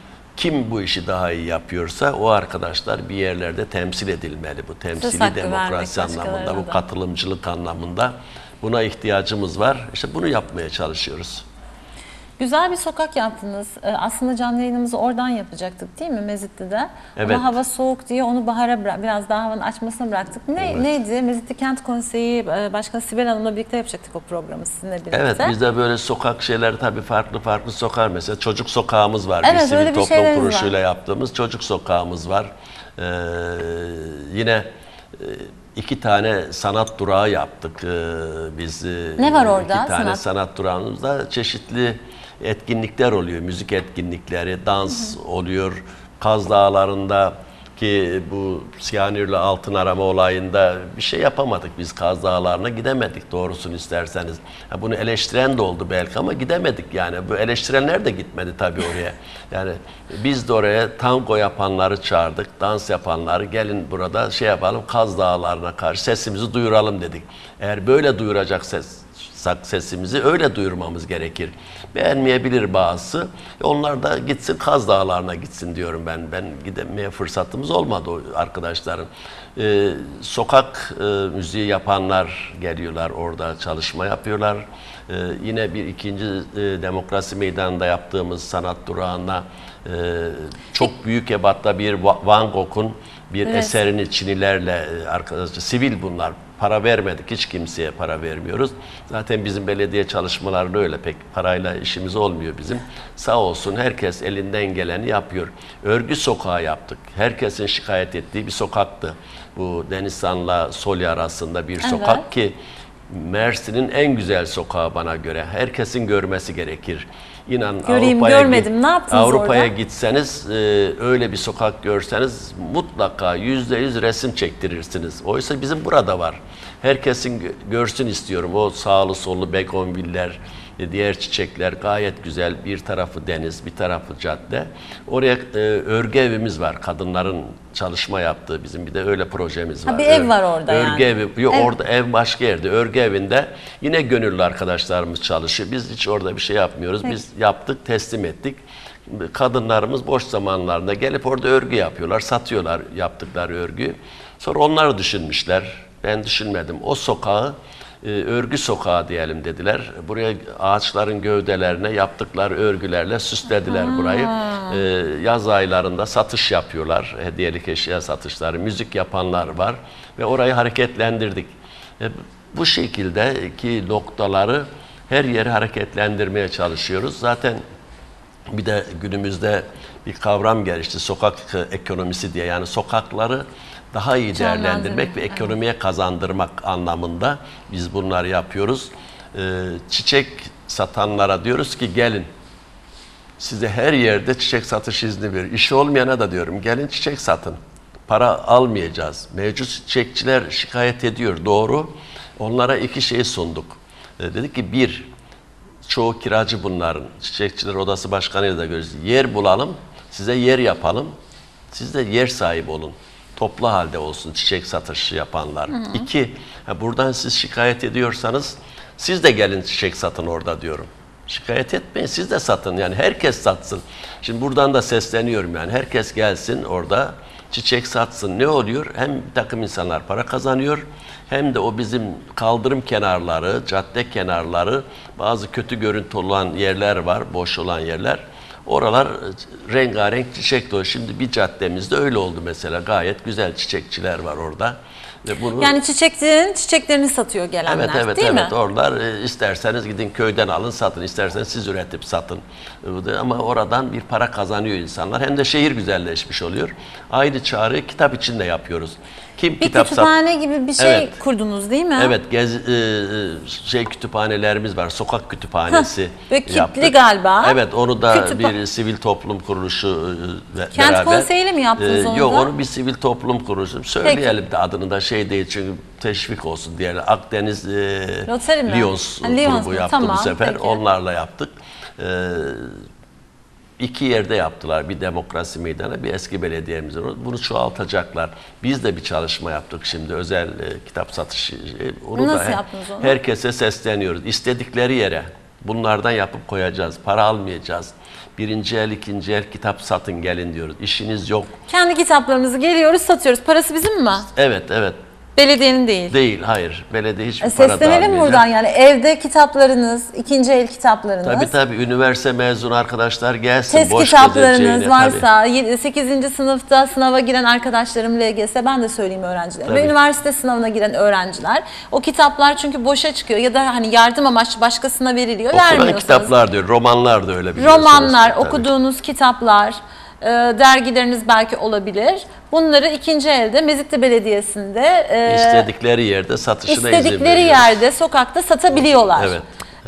Kim bu işi daha iyi yapıyorsa o arkadaşlar bir yerlerde temsil edilmeli. Bu temsili hakkı demokrasi vermek anlamında, başkalarına bu da. katılımcılık anlamında buna ihtiyacımız var. İşte bunu yapmaya çalışıyoruz. Güzel bir sokak yaptınız. Ee, Aslında canlı yayınımızı oradan yapacaktık değil mi Mezitli'de? Evet. Ama hava soğuk diye onu bahara bıra- biraz daha havanın açmasına bıraktık. Ne, Evet. Neydi? Mezitli Kent Konseyi e, Başkanı Sibel Hanım'la birlikte yapacaktık o programı sizinle birlikte. Evet, bizde böyle sokak şeyler tabii farklı farklı sokak. Mesela çocuk sokağımız var. Evet, bir öyle sivil bir toplum şeyleriniz kuruluşuyla var. yaptığımız çocuk sokağımız var. Ee, yine e, iki tane sanat durağı yaptık. Ee, biz e, Ne var orada? İki tane Sanat- sanat, durağımızda çeşitli etkinlikler oluyor. Müzik etkinlikleri, dans oluyor. Kaz Dağları'nda Ki bu siyanürle altın arama olayında bir şey yapamadık. Biz Kaz Dağları'na gidemedik doğrusunu isterseniz. Ha, bunu eleştiren de oldu belki ama gidemedik yani. Bu eleştirenler de gitmedi tabii oraya. Yani biz de oraya tango yapanları çağırdık, dans yapanları, gelin burada şey yapalım, Kaz Dağları'na karşı sesimizi duyuralım dedik. Eğer böyle duyuracak ses sesimizi öyle duyurmamız gerekir. Beğenmeyebilir bazısı. Onlar da gitsin Kaz Dağları'na gitsin diyorum ben. Ben gidemeye fırsatımız olmadı o arkadaşların. Ee, sokak e, müziği yapanlar geliyorlar orada çalışma yapıyorlar. Ee, yine bir ikinci e, Demokrasi Meydanı'nda yaptığımız sanat durağına e, çok büyük ebatta bir Van Gogh'un bir evet. eserini Çinilerle e, arkadaşlar sivil bunlar. Para vermedik, hiç kimseye para vermiyoruz. Zaten bizim belediye çalışmalarında öyle pek parayla işimiz olmuyor bizim. Sağ olsun herkes elinden geleni yapıyor. Örgü sokağı yaptık. Herkesin şikayet ettiği bir sokaktı. Bu Denizhan'la Solya arasında bir evet. sokak ki Mersin'in en güzel sokağı bana göre. Herkesin görmesi gerekir. İnan Göreyim, Avrupa'ya görmedim. Ne yaptınız Avrupa'ya orada? gitseniz e, öyle bir sokak görseniz mutlaka yüzde yüz resim çektirirsiniz. Oysa bizim burada var. Herkesin görsün istiyorum. O sağlı sollu begonviller, e, diğer çiçekler gayet güzel. Bir tarafı deniz, bir tarafı cadde. Oraya e, örgü evimiz var. Kadınların çalışma yaptığı bizim bir de öyle projemiz var. Ha, bir ev var orada örgü yani. Evi, yok ev. Orada ev başka yerde. Örgü evinde yine gönüllü arkadaşlarımız çalışıyor. Biz hiç orada bir şey yapmıyoruz. Peki. Biz yaptık, teslim ettik. Kadınlarımız boş zamanlarında gelip orada örgü yapıyorlar, satıyorlar yaptıkları örgüyü. Sonra onları düşünmüşler. Ben düşünmedim. O sokağı e, örgü sokağı diyelim dediler. Buraya ağaçların gövdelerine yaptıkları örgülerle süslediler ha. burayı. E, yaz aylarında satış yapıyorlar. Hediyelik eşya satışları, müzik yapanlar var ve orayı hareketlendirdik. E, bu şekildeki noktaları her yeri hareketlendirmeye çalışıyoruz. Zaten bir de günümüzde bir kavram gelişti, sokak ekonomisi diye. Yani sokakları daha iyi değerlendirmek ve ekonomiye evet. kazandırmak anlamında biz bunları yapıyoruz. Ee, çiçek satanlara diyoruz ki gelin, size her yerde çiçek satış izni verir. İşi olmayana da diyorum gelin çiçek satın. Para almayacağız. Mevcut çiçekçiler şikayet ediyor, doğru. Onlara iki şey sunduk. Ee, dedik ki bir, çoğu kiracı bunların. Çiçekçiler Odası Başkanı'yla da görüyoruz. Yer bulalım, size yer yapalım. Siz de yer sahibi olun. Toplu halde olsun çiçek satışı yapanlar. Hı hı. İki, buradan siz şikayet ediyorsanız siz de gelin çiçek satın orada diyorum. Şikayet etmeyin, siz de satın. Yani herkes satsın. Şimdi buradan da sesleniyorum yani. Herkes gelsin orada çiçek satsın. Ne oluyor? Hem bir takım insanlar para kazanıyor, hem de o bizim kaldırım kenarları, cadde kenarları, bazı kötü görüntü olan yerler var, boş olan yerler. Oralar rengarenk çiçek dolu. Şimdi bir caddemizde öyle oldu mesela. Gayet güzel çiçekçiler var orada. Ve bunu... Yani çiçekçinin çiçeklerini satıyor gelenler, evet, evet, değil evet. mi? Evet, oralar e, isterseniz gidin köyden alın satın, isterseniz siz üretip satın. Ama oradan bir para kazanıyor insanlar. Hem de şehir güzelleşmiş oluyor. Aynı çağrıyı kitap için de yapıyoruz. Kim bir kitap kütüphane sat... gibi bir şey evet. kurdunuz değil mi? Evet, gez, e, şey kütüphanelerimiz var, sokak kütüphanesi Heh, ve kitli yaptık. Galiba. Evet, onu da Kütüpha... bir sivil toplum kuruluşu e, Kent beraber. konseyiyle mi yaptınız e, onu Yok, da? onu bir sivil toplum kuruluşu. Söyleyelim Peki. de adını da şey değil çünkü teşvik olsun diye. Akdeniz e, Lions grubu yaptı tamam, bu sefer. Peki. Onlarla yaptık. E, İki yerde yaptılar. Bir Demokrasi Meydanı, bir eski belediyemizin. Bunu çoğaltacaklar. Biz de bir çalışma yaptık şimdi. Özel e, kitap satışı. Onu Nasıl da yaptınız onu? Herkese sesleniyoruz. İstedikleri yere bunlardan yapıp koyacağız. Para almayacağız. Birinci el, ikinci el kitap satın gelin diyoruz. İşiniz yok. Kendi kitaplarımızı geliyoruz, satıyoruz. Parası bizim mi? Evet, evet. Belediyenin değil. Değil, hayır. Belediye hiçbir e, para dağılmayacak. Seslenelim buradan yani evde kitaplarınız, ikinci el kitaplarınız. Tabii tabii. Üniversite mezun arkadaşlar gelsin. Test boş kitaplarınız varsa, sekizinci sınıfta sınava giren arkadaşlarım L G S, ben de söyleyeyim öğrencilerim. Ve üniversite sınavına giren öğrenciler. O kitaplar çünkü boşa çıkıyor ya da hani yardım amaçlı başkasına veriliyor. Okunan kitaplar diyor, romanlar da öyle biliyorsunuz. Romanlar, tabii. okuduğunuz kitaplar, e, dergileriniz belki olabilir. Bunları ikinci elde Mezitli Belediyesi'nde e, istedikleri yerde satışına izin veriyoruz. İstedikleri yerde sokakta satabiliyorlar. Evet.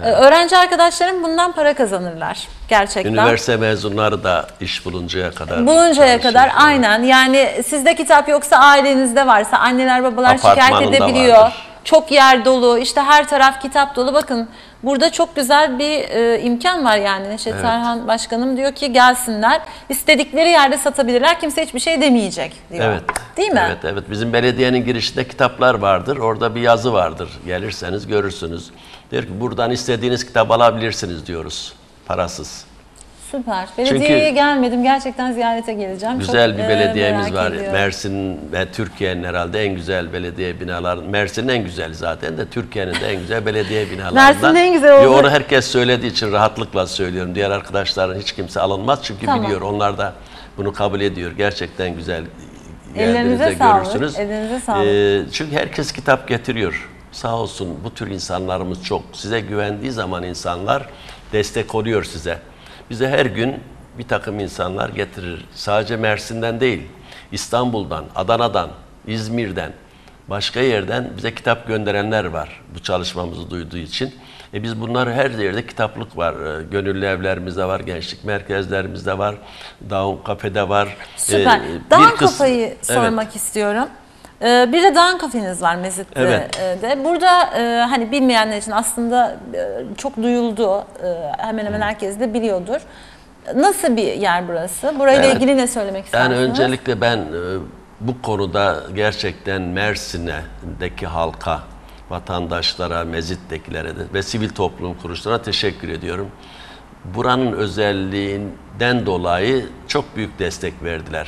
Evet. Öğrenci arkadaşlarım bundan para kazanırlar gerçekten. Üniversite mezunları da iş buluncaya kadar. Buluncaya kadar aynen. Yani sizde kitap yoksa ailenizde varsa anneler babalar şikayet edebiliyor. Vardır. Çok yer dolu, işte her taraf kitap dolu. Bakın burada çok güzel bir e, imkan var yani. Neşet evet. Erhan Başkanım diyor ki gelsinler, istedikleri yerde satabilirler, kimse hiçbir şey demeyecek diyor. Evet. Değil mi? Evet, evet. Bizim belediyenin girişinde kitaplar vardır. Orada bir yazı vardır. Gelirseniz görürsünüz. Der ki buradan istediğiniz kitap alabilirsiniz diyoruz. Parasız. Süper. Belediyeye Çünkü gelmedim. Gerçekten ziyarete geleceğim. Güzel Çok, bir belediyemiz e, var. ediyorum. Mersin ve Türkiye'nin herhalde en güzel belediye binaları. Mersin'in en güzel zaten de Türkiye'nin de en güzel belediye binalarından. Mersin'in en güzel oldu. Onu herkes söylediği için rahatlıkla söylüyorum. Diğer arkadaşların hiç kimse alınmaz çünkü tamam. biliyor. Onlar da bunu kabul ediyor. Gerçekten güzel. Ellerinize sağlık. Ellerinize sağlık. Ee, çünkü herkes kitap getiriyor. Sağ olsun bu tür insanlarımız çok. Size güvendiği zaman insanlar destek oluyor size. Bize her gün bir takım insanlar getirir. Sadece Mersin'den değil, İstanbul'dan, Adana'dan, İzmir'den, başka yerden bize kitap gönderenler var bu çalışmamızı duyduğu için. E biz bunlar her yerde kitaplık var. Gönüllü evlerimizde var, gençlik merkezlerimizde var, Dağın Kafe'de var. Süper. Ee, Dağın Kafe'yi sormak evet. istiyorum. Bir de Dağın Kafeniz var Mezit'te evet. de. Burada hani bilmeyenler için aslında çok duyuldu. Hemen hemen herkes de biliyordur. Nasıl bir yer burası? Burayla evet. ilgili ne söylemek istersiniz? Yani öncelikle ben bu konuda gerçekten Mersin'deki halka, vatandaşlara, Mezit'tekilere de ve sivil toplum kuruluşlarına teşekkür ediyorum. Buranın özelliğinden dolayı çok büyük destek verdiler.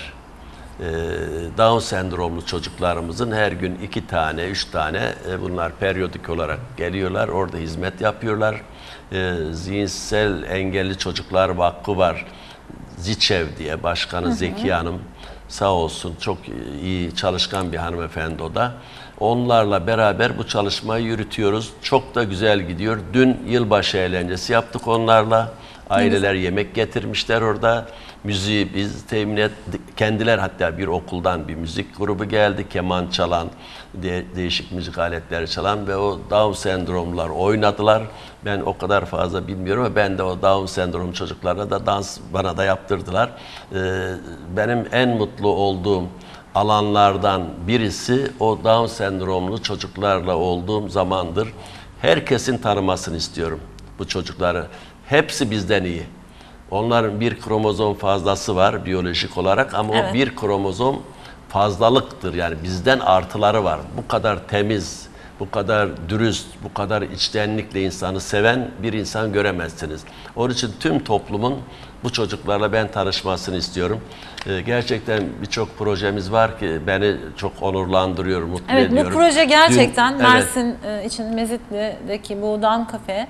Down sendromlu çocuklarımızın her gün iki tane, üç tane bunlar periyodik olarak geliyorlar. Orada hizmet yapıyorlar. Zihinsel engelli çocuklar vakfı var. Ziçev diye başkanı hı hı. Zeki Hanım sağ olsun çok iyi çalışkan bir hanımefendi o da. Onlarla beraber bu çalışmayı yürütüyoruz. Çok da güzel gidiyor. Dün yılbaşı eğlencesi yaptık onlarla. Aileler yemek getirmişler orada. Müziği biz temin ettik. Kendiler hatta bir okuldan bir müzik grubu geldi. Keman çalan, de, değişik müzik aletleri çalan ve o Down sendromlular oynadılar. Ben o kadar fazla bilmiyorum ama ben de o Down sendrom çocuklarla da dans bana da yaptırdılar. Ee, benim en mutlu olduğum alanlardan birisi o Down sendromlu çocuklarla olduğum zamandır. Herkesin tanımasını istiyorum bu çocukları. Hepsi bizden iyi. Onların bir kromozom fazlası var biyolojik olarak ama evet. o bir kromozom fazlalıktır. Yani bizden artıları var. Bu kadar temiz, bu kadar dürüst, bu kadar içtenlikle insanı seven bir insan göremezsiniz. Onun için tüm toplumun bu çocuklarla ben tanışmasını istiyorum. Ee, gerçekten birçok projemiz var ki beni çok onurlandırıyor, mutlu evet, ediyorum. Bu proje gerçekten Dün, Mersin evet. için Mezitli'deki bu Down Cafe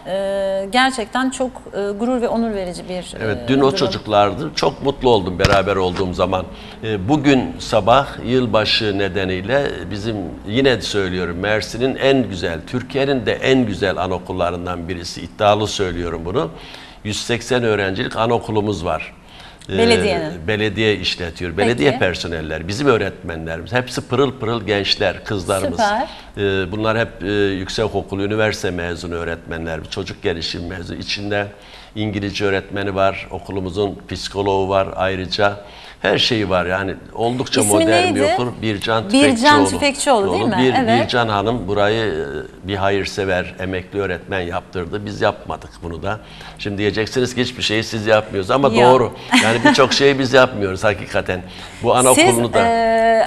Ee, gerçekten çok e, gurur ve onur verici bir Evet, dün e, o çocuklardı. Çok mutlu oldum beraber olduğum zaman. E, bugün sabah yılbaşı nedeniyle bizim yine söylüyorum Mersin'in en güzel, Türkiye'nin de en güzel anaokullarından birisi. İddialı söylüyorum bunu. yüz seksen öğrencilik anaokulumuz var. Belediyenin. Ee, belediye işletiyor. Belediye Peki. personeller, bizim öğretmenlerimiz. Hepsi pırıl pırıl gençler, kızlarımız. Süper. Ee, bunlar hep e, yüksekokul, üniversite mezunu öğretmenler, çocuk gelişim mezunu. İçinde İngilizce öğretmeni var, okulumuzun psikoloğu var ayrıca. Her şeyi var yani oldukça İsmi modern neydi? bir okul. Bircan Tüfekçioğlu. Bircan Tüfekçioğlu değil mi? Bir, evet. Bircan Hanım burayı bir hayırsever, emekli öğretmen yaptırdı. Biz yapmadık bunu da. Şimdi diyeceksiniz ki hiçbir şeyi siz yapmıyorsunuz ama Yok. doğru. Yani birçok şeyi biz yapmıyoruz hakikaten. Bu anaokulunu siz, da... E,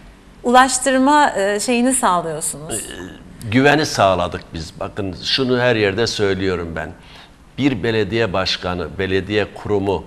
ulaştırma e, şeyini sağlıyorsunuz. E, güveni sağladık biz. Bakın şunu her yerde söylüyorum ben. Bir belediye başkanı, belediye kurumu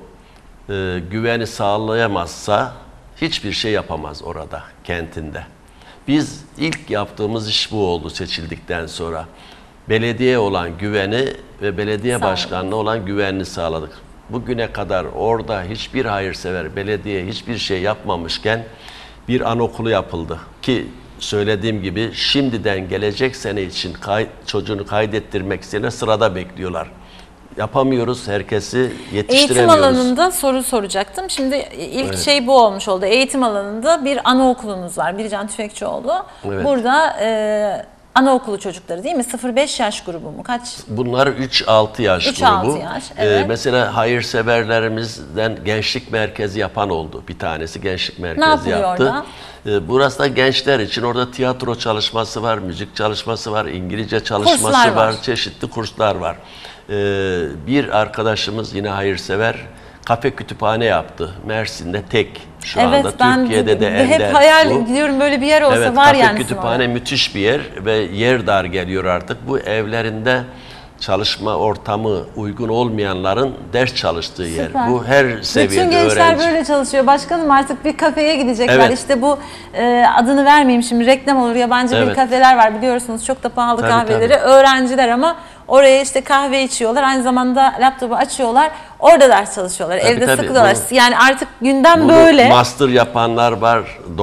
e, güveni sağlayamazsa hiçbir şey yapamaz orada, kentinde. Biz ilk yaptığımız iş bu oldu seçildikten sonra. Belediye olan güveni ve belediye başkanına olan güvenini sağladık. Bugüne kadar orada hiçbir hayırsever belediye hiçbir şey yapmamışken bir anaokulu yapıldı. Ki söylediğim gibi şimdiden gelecek sene için kay, çocuğunu kaydettirmek isteyene sırada bekliyorlar. Yapamıyoruz, herkesi yetiştiremiyoruz. Eğitim alanında soru soracaktım. Şimdi ilk evet. şey bu olmuş oldu. Eğitim alanında bir anaokulunuz var. Bircan Tüfekçioğlu. Evet. Burada e, anaokulu çocukları değil mi? sıfır beş yaş grubu mu? Kaç? Bunlar üç altı yaş üç grubu. altı yaş, evet. Ee, mesela hayırseverlerimizden gençlik merkezi yapan oldu. Bir tanesi gençlik merkezi Ne yapılıyor yaptı. orada? Ee, burası da gençler için. Orada tiyatro çalışması var, müzik çalışması var, İngilizce çalışması Kurslar var, var. çeşitli kurslar var. Ee, bir arkadaşımız yine hayırsever kafe kütüphane yaptı. Mersin'de tek şu Evet, anda. ben Türkiye'de de de ender. hep hayal bu. ediyorum böyle bir yer olsa, Evet, var kafe yani. kütüphane sonra. müthiş bir yer ve yer dar geliyor artık. Bu evlerinde çalışma ortamı uygun olmayanların ders çalıştığı yer. Süper. Bu her seviyede Bütün gençler öğrenci. böyle çalışıyor. Başkanım artık bir kafeye gidecekler. Evet. İşte bu e, adını vermeyeyim şimdi, reklam olur. Yabancı bir Evet. kafeler var biliyorsunuz. Çok da pahalı Tabii, kahveleri. tabii. Öğrenciler ama oraya işte kahve içiyorlar. Aynı zamanda laptopu açıyorlar. Orada ders çalışıyorlar. Tabii, Evde tabii. sıkılıyorlar. Bunu- Yani artık gündem Bunu böyle. master yapanlar var,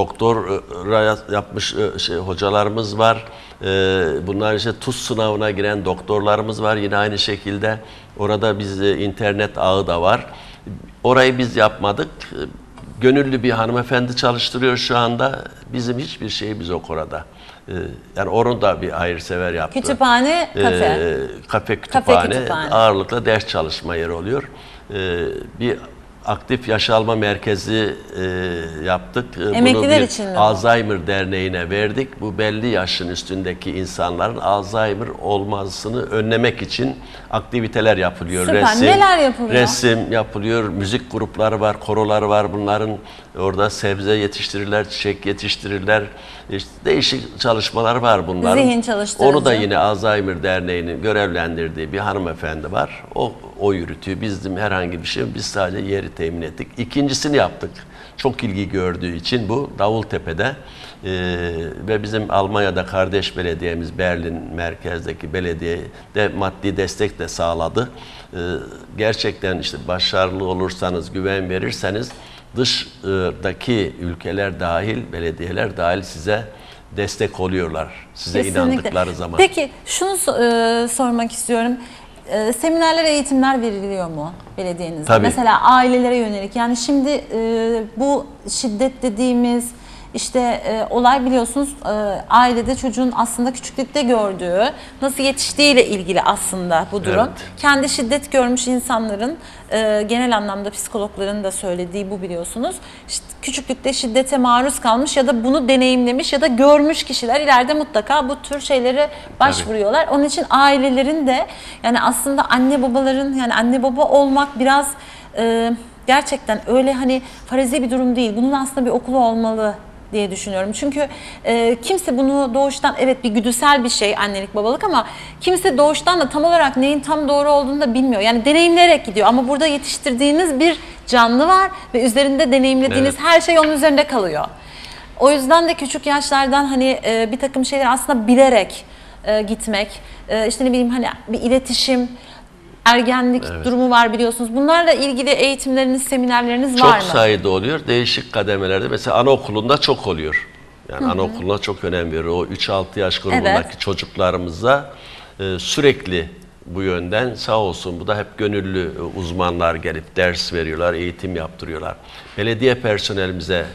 doktora yapmış şey, hocalarımız var. Ee, Bunlar işte TUS sınavına giren doktorlarımız var. Yine aynı şekilde orada biz e, internet ağı da var. Orayı biz yapmadık. Ee, Gönüllü bir hanımefendi çalıştırıyor şu anda. Bizim hiçbir şeyimiz yok orada. Ee, Yani onu da bir hayırsever yaptı. Kütüphane, kafe. Ee, kafe kütüphane, kütüphane. ağırlıkla ders çalışma yeri oluyor. Ee, bir aktif yaş alma merkezi e, yaptık. Ee, Emekliler Bunu bir için mi bu? Alzheimer Derneği'ne verdik. Bu belli yaşın üstündeki insanların Alzheimer olmasını önlemek için aktiviteler yapılıyor. Süper. Neler yapılıyor? Resim yapılıyor, müzik grupları var, koroları var. Bunların orada sebze yetiştirirler, çiçek yetiştirirler. İşte değişik çalışmalar var bunların. Zihin çalıştırıcı. Onu da yine Alzheimer Derneği'nin görevlendirdiği bir hanımefendi var. O, o yürütüyor. Bizim herhangi bir şey, biz sadece yeri temin ettik. İkincisini yaptık. Çok ilgi gördüğü için bu Davultepe'de ee, ve bizim Almanya'da kardeş belediyemiz Berlin merkezdeki belediye de maddi destek de sağladı. Ee, gerçekten işte başarılı olursanız, güven verirseniz dışdaki ülkeler dahil, belediyeler dahil size destek oluyorlar. Size Kesinlikle. inandıkları zaman. Peki şunu so- e, sormak istiyorum. E, seminerler, eğitimler veriliyor mu belediyenizde? Tabii. Mesela ailelere yönelik. Yani şimdi e, bu şiddet dediğimiz işte e, olay biliyorsunuz e, ailede çocuğun aslında küçüklükte gördüğü, nasıl yetiştiğiyle ilgili aslında bu durum. Evet. Kendi şiddet görmüş insanların e, genel anlamda psikologların da söylediği bu biliyorsunuz. İşte küçüklükte şiddete maruz kalmış ya da bunu deneyimlemiş ya da görmüş kişiler ileride mutlaka bu tür şeylere başvuruyorlar. Onun için ailelerin de, yani aslında anne babaların, yani anne baba olmak biraz e, gerçekten öyle hani farazi bir durum değil. Bunun aslında bir okulu olmalı diye düşünüyorum. Çünkü e, kimse bunu doğuştan, evet bir güdüsel bir şey annelik babalık, ama kimse doğuştan da tam olarak neyin tam doğru olduğunu da bilmiyor. Yani deneyimleyerek gidiyor ama burada yetiştirdiğiniz bir canlı var ve üzerinde deneyimlediğiniz Evet. her şey onun üzerinde kalıyor. O yüzden de küçük yaşlardan hani e, bir takım şeyler aslında bilerek e, gitmek, e, işte ne bileyim hani bir iletişim, ergenlik Evet. durumu var biliyorsunuz. Bunlarla ilgili eğitimleriniz, seminerleriniz Çok var mı? sayıda oluyor. Değişik kademelerde. Mesela anaokulunda çok oluyor. Yani anaokuluna çok önem veriyor. O üç altı yaş grubundaki Evet. çocuklarımıza e, sürekli bu yönden sağ olsun. Bu da hep gönüllü e, uzmanlar gelip ders veriyorlar, eğitim yaptırıyorlar. Belediye personelimize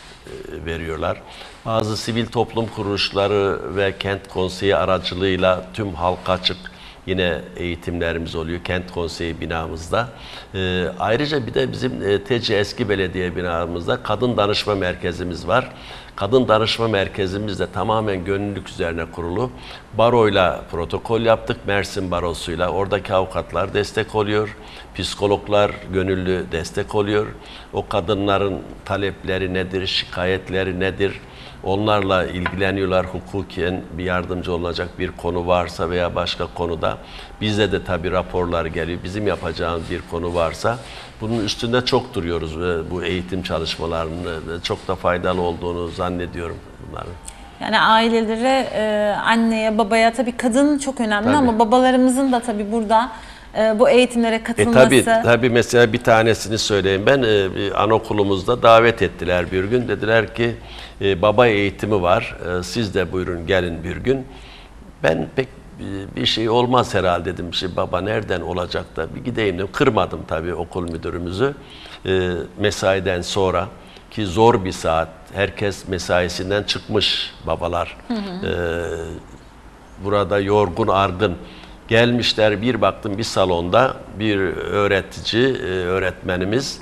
e, veriyorlar. Bazı sivil toplum kuruluşları ve kent konseyi aracılığıyla tüm halka açık yine eğitimlerimiz oluyor kent konseyi binamızda. Ee, ayrıca bir de bizim e, T C eski belediye binamızda kadın danışma merkezimiz var. Kadın danışma merkezimiz de tamamen gönüllülük üzerine kurulu. Baroyla protokol yaptık, Mersin Barosu'yla. Oradaki avukatlar destek oluyor, psikologlar gönüllü destek oluyor. O kadınların talepleri nedir, şikayetleri nedir? Onlarla ilgileniyorlar, hukuken bir yardımcı olacak bir konu varsa veya başka konuda. Bizde de tabii raporlar geliyor. Bizim yapacağımız bir konu varsa bunun üstünde çok duruyoruz ve bu eğitim çalışmalarının çok da faydalı olduğunu zannediyorum bunların. Yani ailelere, e, anneye, babaya, tabii kadın çok önemli Tabii. ama babalarımızın da tabii burada e, bu eğitimlere E katılması. tabii, tabii mesela bir tanesini söyleyeyim ben. E, bir anaokulumuzda davet ettiler bir gün. Dediler ki e, baba eğitimi var. E, siz de buyurun gelin bir gün. Ben pek e, bir şey olmaz herhalde dedim. Şey, baba nereden olacak da bir gideyim dedim. Kırmadım tabii okul müdürümüzü. E, mesaiden sonra ki zor bir saat. Herkes mesaisinden çıkmış babalar. Hı hı. E, burada yorgun argın gelmişler. Bir baktım bir salonda bir öğretici, öğretmenimiz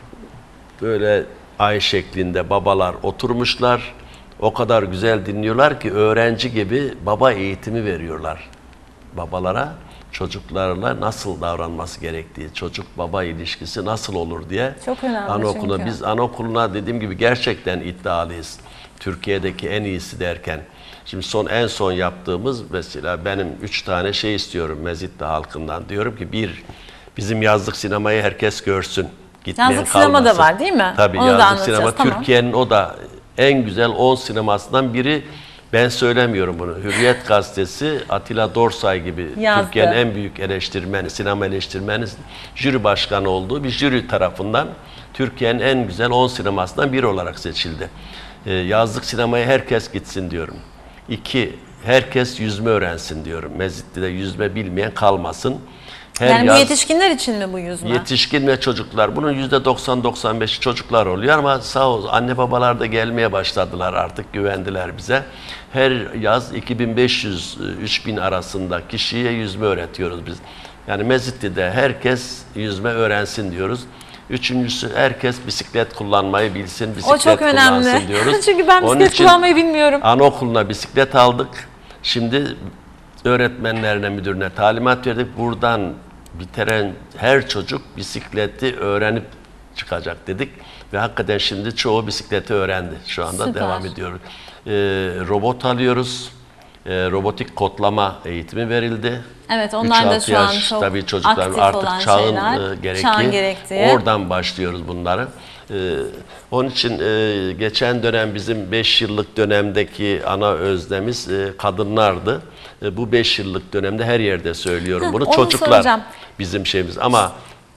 böyle ay şeklinde babalar oturmuşlar. O kadar güzel dinliyorlar ki öğrenci gibi baba eğitimi veriyorlar babalara. Çocuklarla nasıl davranması gerektiği, çocuk baba ilişkisi nasıl olur diye. Çok önemli anaokulu. çünkü. Biz anaokuluna dediğim gibi gerçekten iddialıyız. Türkiye'deki en iyisi derken. Şimdi son en son yaptığımız mesela benim üç tane şey istiyorum Mezitli halkından. Diyorum ki bir, bizim yazlık sinemayı herkes görsün. Gitmeyen Yazlık sinema da kalmasın. var değil mi? Tabii Onu da yazlık anlatacağız, sinema tamam. Türkiye'nin o da en güzel on sinemasından biri. Ben söylemiyorum bunu. Hürriyet gazetesi Atilla Dorsay gibi Yazdı. Türkiye'nin en büyük eleştirmeni, sinema eleştirmeni, jüri başkanı olduğu bir jüri tarafından Türkiye'nin en güzel on sinemasından biri olarak seçildi. Ee, yazlık sinemaya herkes gitsin diyorum. İki, herkes yüzme öğrensin diyorum. Mezitli'de yüzme bilmeyen kalmasın. Her Yani yaz, bu yetişkinler için mi bu yüzme? Yetişkin ve çocuklar. Bunun yüzde doksan doksan beşi çocuklar oluyor ama sağ ol anne babalar da gelmeye başladılar artık, güvendiler bize. Her yaz iki bin beş yüz üç bin arasında kişiye yüzme öğretiyoruz biz. Yani Mezitli'de herkes yüzme öğrensin diyoruz. Üçüncüsü herkes bisiklet kullanmayı bilsin, bisiklet O çok kullansın önemli. diyoruz. Çünkü ben Onun bisiklet için kullanmayı bilmiyorum. Anaokuluna bisiklet aldık. Şimdi öğretmenlerine, müdürüne talimat verdik. Buradan bitiren her çocuk bisikleti öğrenip çıkacak dedik. Ve hakikaten şimdi çoğu bisikleti öğrendi. Şu anda Süper. devam ediyoruz. Ee, robot alıyoruz. Ee, robotik kodlama eğitimi verildi. Evet, onlar da üç altı şu an yaş, çok tabii çocuklar aktif artık olan çağın şeyler. e, gerekli. Çağın gerektiği. Oradan başlıyoruz bunları. Ee, onun için e, geçen dönem bizim beş yıllık dönemdeki ana özdemiz e, kadınlardı. E, bu beş yıllık dönemde her yerde söylüyorum Heh, bunu. onu Çocuklar soracağım. bizim şeyimiz ama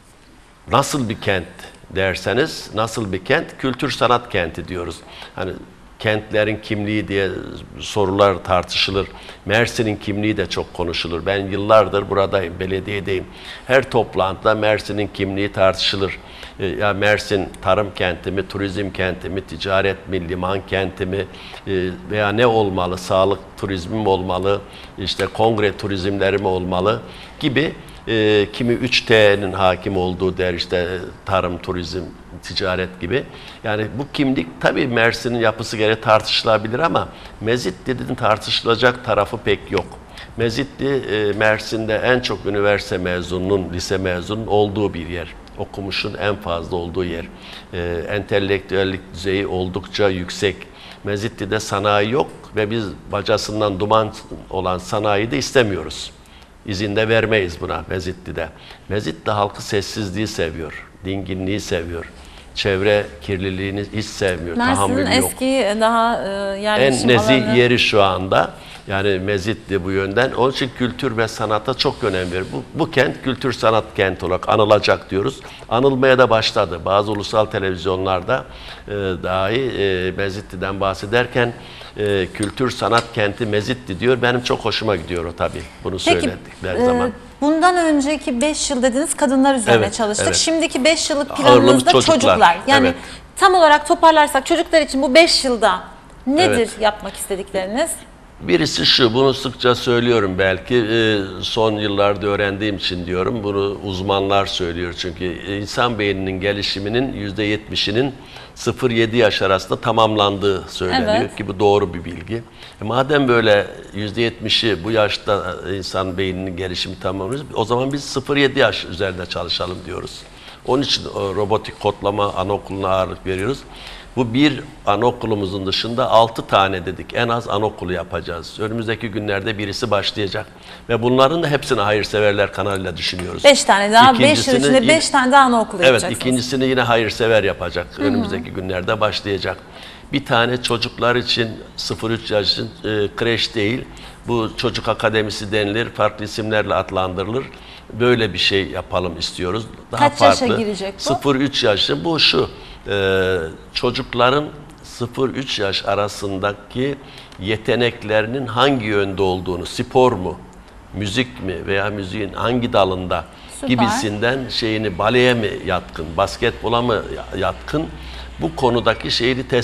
nasıl bir kent derseniz, nasıl bir kent? Kültür sanat kenti diyoruz. Hani kentlerin kimliği diye sorular tartışılır. Mersin'in kimliği de çok konuşulur. Ben yıllardır buradayım, belediyedeyim. Her toplantıda Mersin'in kimliği tartışılır. E, Ya Mersin tarım kenti mi, turizm kenti mi, ticaret mi, liman kenti mi e, veya ne olmalı, sağlık turizmi mi olmalı, işte kongre turizmleri mi olmalı gibi. E, kimi üç T'nin hakim olduğu der, işte tarım, turizm, ticaret gibi. Yani bu kimlik tabii Mersin'in yapısı gereği tartışılabilir ama Mezitli'nin tartışılacak tarafı pek yok. Mezitli e, Mersin'de en çok üniversite mezununun, lise mezununun olduğu bir yer. Okumuşun en fazla olduğu yer. E, entelektüellik düzeyi oldukça yüksek. Mezitli'de sanayi yok ve biz bacasından duman olan sanayi de istemiyoruz. İzin de vermeyiz buna Mezitli'de. Mezitli halkı sessizliği seviyor, dinginliği seviyor. Çevre kirliliğini hiç sevmiyor, Mersin'in tahammülü yok. eski daha e, yerleşim En nezih alanı. yeri şu anda. Yani Mezitli bu yönden. Onun için kültür ve sanata çok önem veriyor. Bu, bu kent kültür sanat kenti olarak anılacak diyoruz. Anılmaya da başladı. Bazı ulusal televizyonlarda e, dahi e, Mezitli'den bahsederken e, kültür sanat kenti Mezitli diyor. Benim çok hoşuma gidiyor o tabii. Bunu Peki, söyledikleri e, zaman. bundan önceki beş yıl dediniz kadınlar üzerine Evet, çalıştık. evet. Şimdiki beş yıllık Ağırlığımız planımızda çocuklar. çocuklar. Yani Evet. tam olarak toparlarsak çocuklar için bu beş yılda nedir Evet. yapmak istedikleriniz? Birisi şu, bunu sıkça söylüyorum belki, e, son yıllarda öğrendiğim için diyorum, bunu uzmanlar söylüyor çünkü insan beyninin gelişiminin yüzde yetmişinin sıfır yedi yaş arasında tamamlandığı söyleniyor Evet. ki bu doğru bir bilgi. E madem böyle yüzde yetmişi bu yaşta insan beyninin gelişimi tamamlıyoruz, o zaman biz sıfır yedi yaş üzerinde çalışalım diyoruz. Onun için o robotik kodlama anaokuluna ağırlık veriyoruz. Bu bir anaokulumuzun dışında altı tane dedik. En az anaokulu yapacağız. Önümüzdeki günlerde birisi başlayacak. Ve bunların da hepsini hayırseverler kanalıyla düşünüyoruz. Beş tane daha, beş yıl İkincisini içinde yine- beş tane daha anaokulu Evet, yapacaksınız. ikincisini yine hayırsever yapacak. Önümüzdeki günlerde başlayacak. Bir tane çocuklar için sıfır üç yaş için e, kreş değil. Bu çocuk akademisi denilir, farklı isimlerle adlandırılır. Böyle bir şey yapalım istiyoruz. Daha Kaç yaşa farklı. girecek bu? sıfır üç yaşı bu şu. e, çocukların sıfır üç yaş arasındaki yeteneklerinin hangi yönde olduğunu, spor mu, müzik mi veya müziğin hangi dalında Süper. gibisinden şeyini, baleye mi yatkın, basketbola mı yatkın, bu konudaki şeyini tespit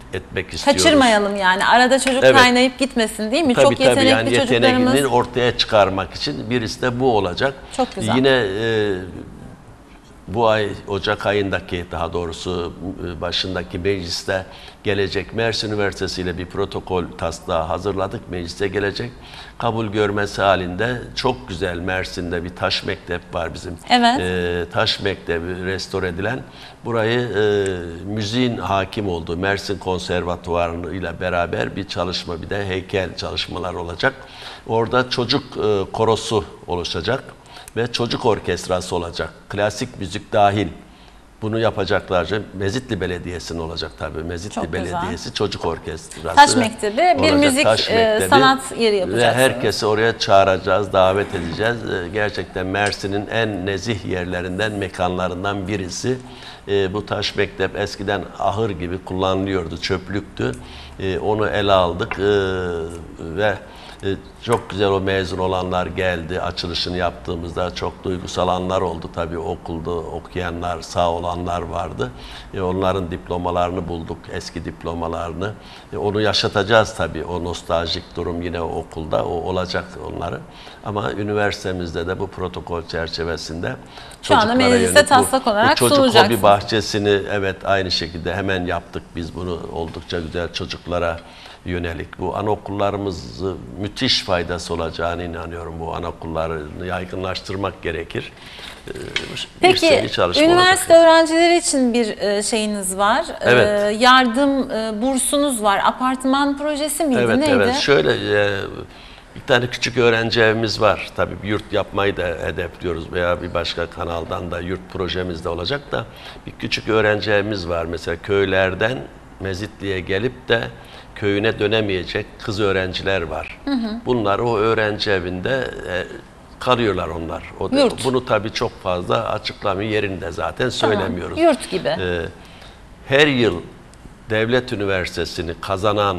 etmek istiyoruz. Kaçırmayalım yani. Arada çocuk Evet. kaynayıp gitmesin değil mi? Tabii, Çok tabii, yetenekli yani çocuklarımız. yeteneğini ortaya çıkarmak için birisi de bu olacak. Çok güzel. Yine e, bu ay Ocak ayındaki, daha doğrusu başındaki mecliste gelecek Mersin Üniversitesi ile bir protokol taslağı hazırladık. Meclise gelecek. Kabul görmesi halinde çok güzel Mersin'de bir taş mektep var bizim. Evet. Ee, taş mektebi restore edilen. Burayı e, müziğin hakim olduğu Mersin Konservatuvarı ile beraber bir çalışma, bir de heykel çalışmalar olacak. Orada çocuk e, korosu oluşacak ve çocuk orkestrası olacak. Klasik müzik dahil. Bunu yapacaklarca Mezitli Belediyesi'nin olacak tabii. Mezitli Çok Belediyesi güzel. Çocuk Orkestrası. Taş Mektebi bir olacak. müzik Taş e, Mektebi. sanat yeri Ve yapacaksınız. herkesi oraya çağıracağız, davet edeceğiz. E, Gerçekten Mersin'in en nezih yerlerinden, mekanlarından birisi. E, bu Taş Mektep eskiden ahır gibi kullanılıyordu, çöplüktü. E, onu ele aldık e, ve E, çok güzel o mezun olanlar geldi. Açılışını yaptığımızda çok duygusal anlar oldu. Tabii okulda okuyanlar, sağ olanlar vardı. E, onların diplomalarını bulduk, eski diplomalarını. E, onu yaşatacağız tabii. O nostaljik durum yine okulda o olacak onları. Ama üniversitemizde de bu protokol çerçevesinde Şu anda çocuklara mecliste yönelik bu- taslak olarak bu çocuk sunacaksınız. hobi bahçesini evet aynı şekilde hemen yaptık. Biz bunu oldukça güzel çocuklara yönelik. Bu anaokullarımızı müthiş faydası olacağını inanıyorum. Bu anaokullarını yaygınlaştırmak gerekir. Ee, Peki, bir çalışma üniversite olacak. öğrencileri için bir e, şeyiniz var. Evet. E, yardım e, bursunuz var. Apartman projesi miydi? Evet, Neydi? evet. Şöyle e, bir tane küçük öğrenci evimiz var. Tabii bir yurt yapmayı da hedefliyoruz veya bir başka kanaldan da yurt projemiz de olacak da bir küçük öğrenci evimiz var. Mesela köylerden Mezitli'ye gelip de köyüne dönemeyecek kız öğrenciler var. Hı hı. Bunlar o öğrenci evinde e, kalıyorlar onlar. O da, Yurt. bunu tabii çok fazla açıklamıyor, yerinde zaten söylemiyoruz. Tamam. Yurt gibi. E, her yıl devlet üniversitesini kazanan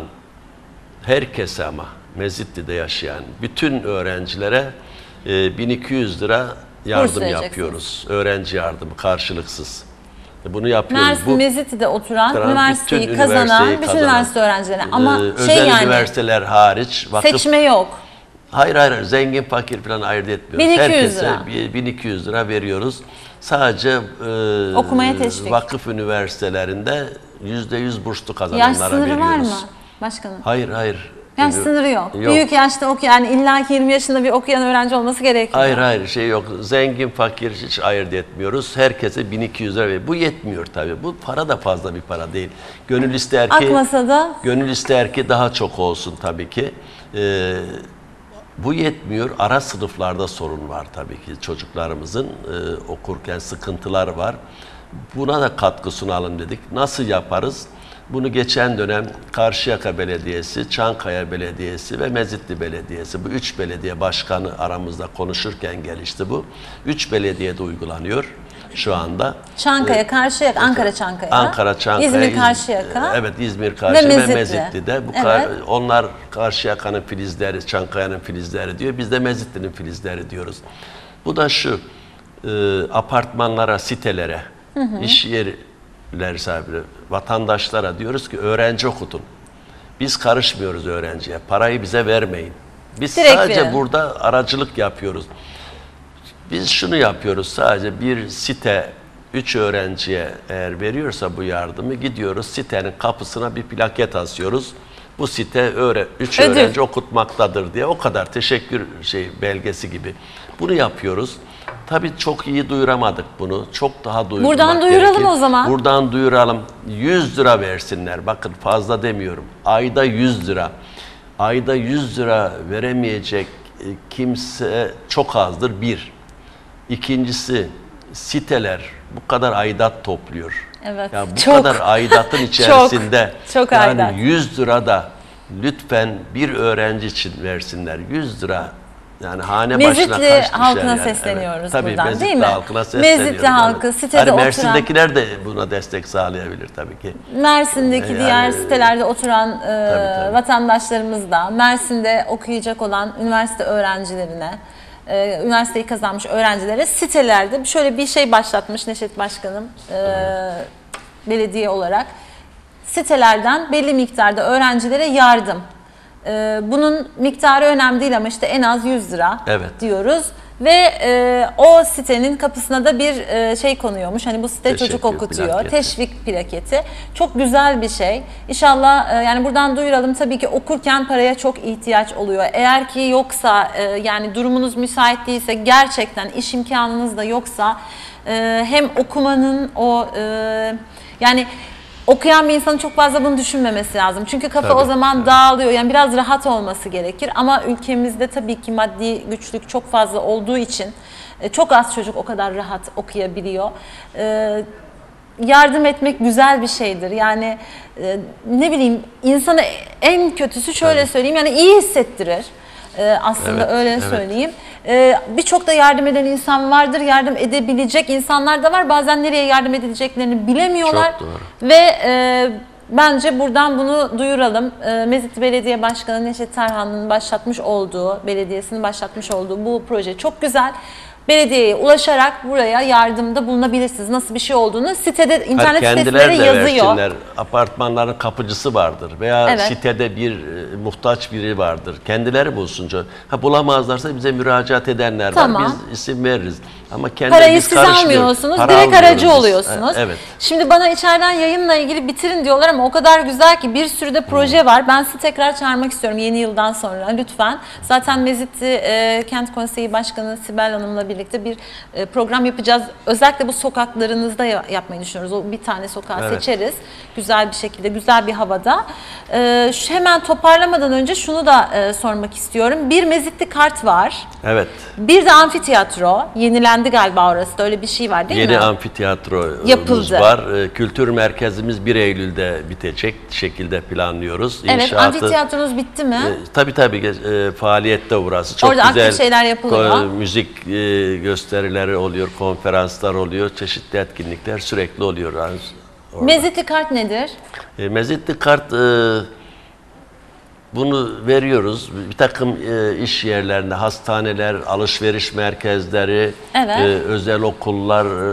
herkese, ama Mezitli'de yaşayan bütün öğrencilere e, bin iki yüz lira yardım yapıyoruz. Öğrenci yardımı karşılıksız. Bunu yapıyoruz. Mersin Bu Mezitli'de oturan, Kazanan üniversiteyi bütün kazanan, üniversiteyi bütün kazanan, üniversite öğrencilerine. Ama e, şey özel yani, üniversiteler hariç vakıf, seçme yok. hayır hayır zengin fakir falan ayırt etmiyoruz. bin iki yüz Herkese lira. bir- bin iki yüz lira veriyoruz. Sadece e, Okumaya teşvik. vakıf üniversitelerinde yüzde yüz burslu Yaş kazananlara sınırı veriyoruz. var mı başkanım? Hayır hayır. Yaş Yok. sınırı yok. Yok. Büyük yaşta okuyan, yani illaki yirmi yaşında bir okuyan öğrenci olması gerekiyor. Hayır hayır şey yok. Zengin fakir hiç ayırt etmiyoruz. Herkese bin iki yüz lira veriyor. Bu yetmiyor tabii. Bu para da fazla bir para değil. Gönül ister ki Akmasa'da gönül ister ki daha çok olsun tabii ki. Ee, bu yetmiyor. Ara sınıflarda sorun var tabii ki. Çocuklarımızın e, okurken sıkıntılar var. Buna da katkı sunalım dedik. Nasıl yaparız? Bunu geçen dönem Karşıyaka Belediyesi, Çankaya Belediyesi ve Mezitli Belediyesi, bu üç belediye başkanı aramızda konuşurken gelişti bu. Üç belediyede uygulanıyor şu anda. Çankaya, Karşıyaka, Ankara Çankaya. Ankara, Çankaya, İzmir, İz- Karşıyaka. Evet, İzmir, Karşıyaka ve, Mezitli. Mezitli'de. Bu Evet. kar- onlar Karşıyaka'nın filizleri, Çankaya'nın filizleri diyor. Biz de Mezitli'nin filizleri diyoruz. Bu da şu, e, apartmanlara, sitelere, hı hı. iş yerler sahipleri, vatandaşlara diyoruz ki öğrenci okutun. Biz karışmıyoruz öğrenciye. Parayı bize vermeyin. Biz Direkt sadece verin. burada aracılık yapıyoruz. Biz şunu yapıyoruz, sadece bir site üç öğrenciye eğer veriyorsa bu yardımı, gidiyoruz sitenin kapısına bir plaket asıyoruz. Bu site öğre, üç Ödül. öğrenci okutmaktadır diye, o kadar teşekkür şey belgesi gibi. Bunu yapıyoruz. Tabii çok iyi duyuramadık bunu. Çok daha duyurmak Buradan duyuralım gerekir. o zaman. Buradan duyuralım. yüz lira versinler. Bakın fazla demiyorum. Ayda yüz lira. Ayda yüz lira veremeyecek e, kimse çok azdır. Bir. İkincisi, siteler bu kadar aidat topluyor. Evet. Ya bu Çok. kadar aidatın içerisinde çok yani aidat. yüz lira da lütfen bir öğrenci için versinler. yüz lira yani hane başına Mezitli kaç düşer halkına yani. sesleniyoruz Evet. Tabii, buradan, Mezitli değil mi? halkına sesleniyoruz. Mezitli halkı, Evet. sitede Hani oturan- Mersin'dekiler de buna destek sağlayabilir tabii ki. Mersin'deki Yani- diğer sitelerde oturan e, Tabii, tabii. vatandaşlarımız da, Mersin'de okuyacak olan üniversite öğrencilerine, e, üniversiteyi kazanmış öğrencilere sitelerde şöyle bir şey başlatmış Neşet Başkanım e, belediye olarak. sitelerden belli miktarda öğrencilere yardım. Ee, bunun miktarı önemli değil ama işte en az yüz lira Evet. diyoruz. Ve e, o sitenin kapısına da bir e, şey konuyormuş. Hani bu site Teşekkür çocuk okutuyor. plaketi. Teşvik plaketi. Çok güzel bir şey. İnşallah e, yani buradan duyuralım. Tabii ki okurken paraya çok ihtiyaç oluyor. Eğer ki yoksa e, yani durumunuz müsait değilse, gerçekten iş imkanınız da yoksa e, hem okumanın o e, yani okuyan bir insanın çok fazla bunu düşünmemesi lazım. Çünkü kafa Tabii, o zaman tabii. dağılıyor. Yani biraz rahat olması gerekir. Ama ülkemizde tabii ki maddi güçlük çok fazla olduğu için e, çok az çocuk o kadar rahat okuyabiliyor. E, yardım etmek güzel bir şeydir. Yani e, ne bileyim, insana en kötüsü şöyle Tabii. söyleyeyim, yani iyi hissettirir. E, aslında Evet, öyle evet. söyleyeyim. E, Birçok da yardım eden insan vardır. Yardım edebilecek insanlar da var. Bazen nereye yardım edileceklerini bilemiyorlar. Çok doğru. Ve e, bence buradan bunu duyuralım. E, Mezitli Belediye Başkanı Neşet Tarhan'ın başlatmış olduğu, belediyesinin başlatmış olduğu bu proje çok güzel. Belediyeye ulaşarak buraya yardımda bulunabilirsiniz. Nasıl bir şey olduğunu sitede, internet Hayır, siteleri kendileri de yazıyor. versinler. Apartmanların kapıcısı vardır veya Evet. sitede bir e, muhtaç biri vardır. Kendileri bulsunca. Ha, bulamazlarsa bize müracaat edenler Tamam. var. Biz isim veririz. Ama kendileri Parayı biz siz karışmıyoruz. almıyorsunuz, Para direkt almıyoruz aracı biz. oluyorsunuz. E, Evet. Şimdi bana içeriden yayınla ilgili bitirin diyorlar ama o kadar güzel ki bir sürü de proje var. Ben sizi tekrar çağırmak istiyorum yeni yıldan sonra lütfen. Zaten Mezitli e, Kent Konseyi Başkanı Sibel Hanım'la birlikte bir e, program yapacağız. Özellikle bu sokaklarınızda ya- yapmayı düşünüyoruz. O bir tane sokağı Evet. seçeriz. Güzel bir şekilde, güzel bir havada. E, şu, hemen toparlamadan önce şunu da e, sormak istiyorum. Bir Mezitli kart var. Evet. Bir de amfiteyatro. Yenilendi galiba orası da, öyle bir şey var değil Yeni mi? amfitiyatromuz Yapıldı. var. E, Kültür merkezimiz bir Eylül'de bitecek şekilde planlıyoruz. Evet, İnşaatı, amfiteyatronuz bitti mi? E, tabii tabii e, faaliyette burası. Çok Orada aktif güzel şeyler yapılıyor. ko- müzik e, gösterileri oluyor, konferanslar oluyor, çeşitli etkinlikler sürekli oluyor. Yani orada. Mezitli kart nedir? E, Mezitli kart, e, bunu veriyoruz. Bir takım e, iş yerlerinde, hastaneler, alışveriş merkezleri, Evet. e, özel okullar, e,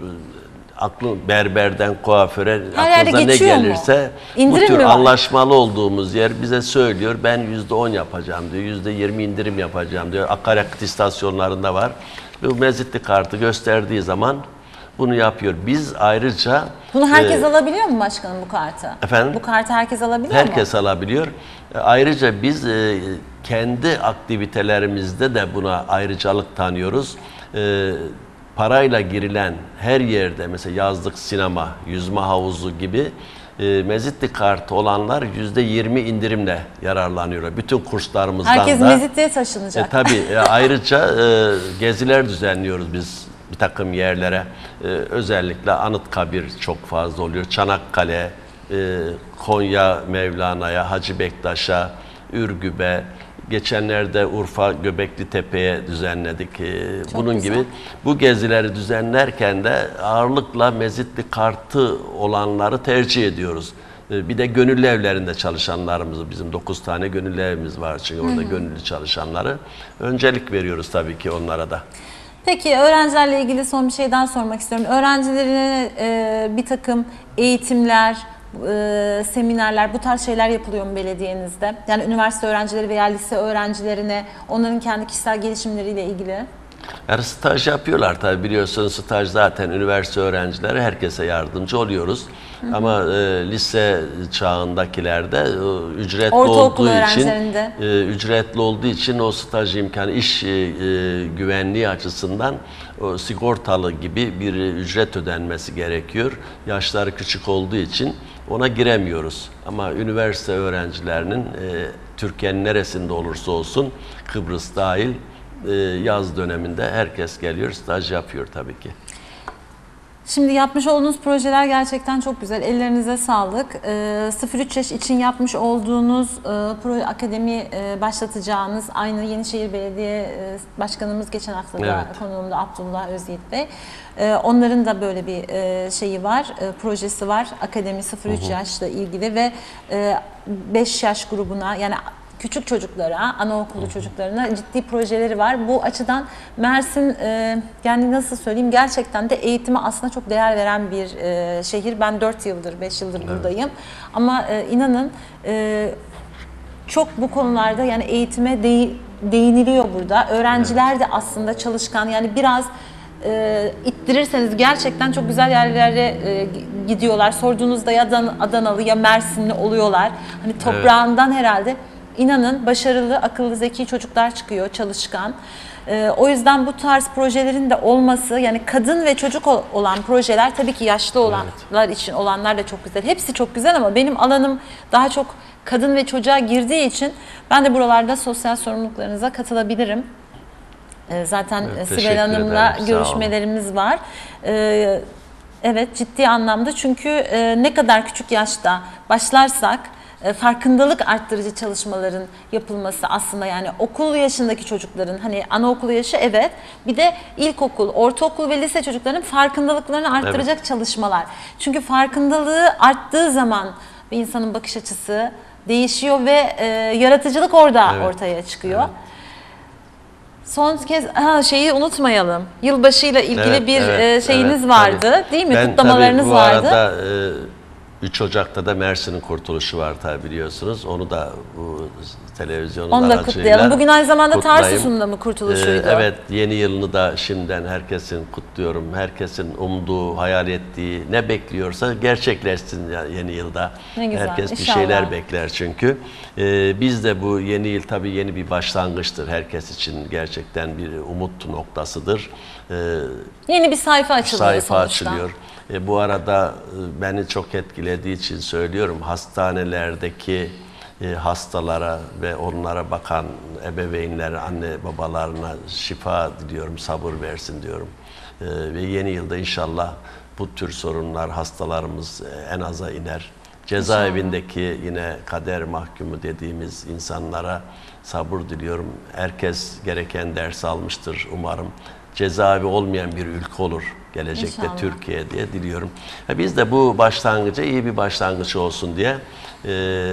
aklı berberden kuaföre, Her yerde aklınıza ne geçiyor mu? gelirse bu İndirim tür mi var? anlaşmalı olduğumuz yer bize söylüyor. Ben yüzde on yapacağım diyor, yüzde yirmi indirim yapacağım diyor. Akaryakıt istasyonlarında var. Bu Mezitli kartı gösterdiği zaman bunu yapıyor. Biz ayrıca Bunu herkes e, alabiliyor mu başkanım, bu kartı? Efendim? Bu kartı herkes alabiliyor mu? herkes alabiliyor. E, Ayrıca biz e, kendi aktivitelerimizde de buna ayrıcalık tanıyoruz. E, parayla girilen her yerde, mesela yazlık sinema, yüzme havuzu gibi e, Mezitli kartı olanlar yüzde yirmi indirimle yararlanıyor. Bütün kurslarımızdan Herkes da. Mezitli'ye E, taşınacak. tabii e, ayrıca e, geziler düzenliyoruz biz bir takım yerlere. E, özellikle Anıtkabir çok fazla oluyor. Çanakkale, e, Konya Mevlana'ya, Hacı Bektaş'a, Ürgüp'e, geçenlerde Urfa Göbekli Tepe'ye düzenledik. E, bunun güzel. gibi bu gezileri düzenlerken de ağırlıkla Mezitli kartı olanları tercih ediyoruz. E, Bir de gönüllü evlerinde çalışanlarımızı, bizim dokuz tane gönüllü evimiz var çünkü orada gönüllü çalışanları öncelik veriyoruz tabii ki onlara da. Peki öğrencilerle ilgili son bir şey daha sormak istiyorum. Öğrencilerine e, bir takım eğitimler, e, seminerler, bu tarz şeyler yapılıyor mu belediyenizde? Yani üniversite öğrencileri veya lise öğrencilerine onların kendi kişisel gelişimleriyle ilgili. Yani staj yapıyorlar tabii, biliyorsunuz staj zaten üniversite öğrencileri herkese yardımcı oluyoruz. Hı hı. Ama e, lise çağındakilerde e, ücretli Ortaokul olduğu için öğrencilerinde. e, ücretli olduğu için o staj imkanı, iş e, e, güvenliği açısından o sigortalı gibi bir ücret ödenmesi gerekiyor. Yaşları küçük olduğu için ona giremiyoruz. Ama üniversite öğrencilerinin e, Türkiye'nin neresinde olursa olsun, Kıbrıs dahil, yaz döneminde herkes geliyor, staj yapıyor tabii ki. Şimdi yapmış olduğunuz projeler gerçekten çok güzel. Ellerinize sağlık. E, sıfır üç yaş için yapmış olduğunuz e, proje akademi e, başlatacağınız, aynı Yenişehir Belediye e, Başkanımız geçen hafta da Evet. konuğumda Abdullah Özyiğit Bey. E, onların da böyle bir e, şeyi var, e, projesi var. Akademi sıfır üç yaşla ilgili ve e, beş yaş grubuna, yani küçük çocuklara, anaokulu çocuklarına ciddi projeleri var. Bu açıdan Mersin e, yani nasıl söyleyeyim gerçekten de eğitime aslında çok değer veren bir e, şehir. Ben dört yıldır, beş yıldır evet. buradayım. Ama e, inanın e, çok bu konularda yani eğitime de, değiniliyor burada. Öğrenciler evet. de aslında çalışkan yani biraz e, ittirirseniz gerçekten çok güzel yerlere e, gidiyorlar. Sorduğunuzda ya Adanalı ya Mersinli oluyorlar. Hani toprağından evet. herhalde. İnanın başarılı, akıllı, zeki çocuklar çıkıyor, çalışkan. Ee, o yüzden bu tarz projelerin de olması, yani kadın ve çocuk olan projeler tabii ki yaşlı olanlar evet. için olanlar da çok güzel. Hepsi çok güzel ama benim alanım daha çok kadın ve çocuğa girdiği için ben de buralarda sosyal sorumluluklarınıza katılabilirim. Ee, zaten evet, Sibel Hanım'la görüşmelerimiz var. Ee, evet ciddi anlamda çünkü e, ne kadar küçük yaşta başlarsak farkındalık arttırıcı çalışmaların yapılması aslında yani okul yaşındaki çocukların hani anaokulu yaşı evet bir de ilkokul, ortaokul ve lise çocukların farkındalıklarını arttıracak evet. çalışmalar. Çünkü farkındalığı arttığı zaman bir insanın bakış açısı değişiyor ve e, yaratıcılık orada evet. ortaya çıkıyor. Evet. Son kez ha, şeyi unutmayalım. Yılbaşıyla ilgili evet, bir evet, şeyiniz evet, vardı tabii. değil mi? Ben, Kutlamalarınız tabii, bu vardı. Arada, e, üç Ocak'ta da Mersin'in kurtuluşu var tabi biliyorsunuz. Onu da bu televizyonun Onu da kutlayalım. Bugün aynı zamanda Tarsus'un da mı kurtuluşuydu? Ee, evet, yeni yılını da şimdiden herkesin kutluyorum. Herkesin umduğu, hayal ettiği, ne bekliyorsa gerçekleşsin yeni yılda. Ne güzel, Herkes inşallah. bir şeyler bekler çünkü. Ee, biz de bu yeni yıl tabi yeni bir başlangıçtır. Herkes için gerçekten bir umut noktasıdır. Ee, yeni bir sayfa açılıyor sayfa sonuçta. açılıyor. E, bu arada e, beni çok etkilediği için söylüyorum, hastanelerdeki e, hastalara ve onlara bakan ebeveynlere, anne babalarına şifa diliyorum, sabır versin diyorum. E, ve yeni yılda inşallah bu tür sorunlar, hastalarımız e, en aza iner. Cezaevindeki yine kader mahkumu dediğimiz insanlara sabır diliyorum. Herkes gereken ders almıştır umarım. Cezaevi olmayan bir ülke olur gelecekte İnşallah. Türkiye diye diliyorum. Biz de bu başlangıca iyi bir başlangıç olsun diye e,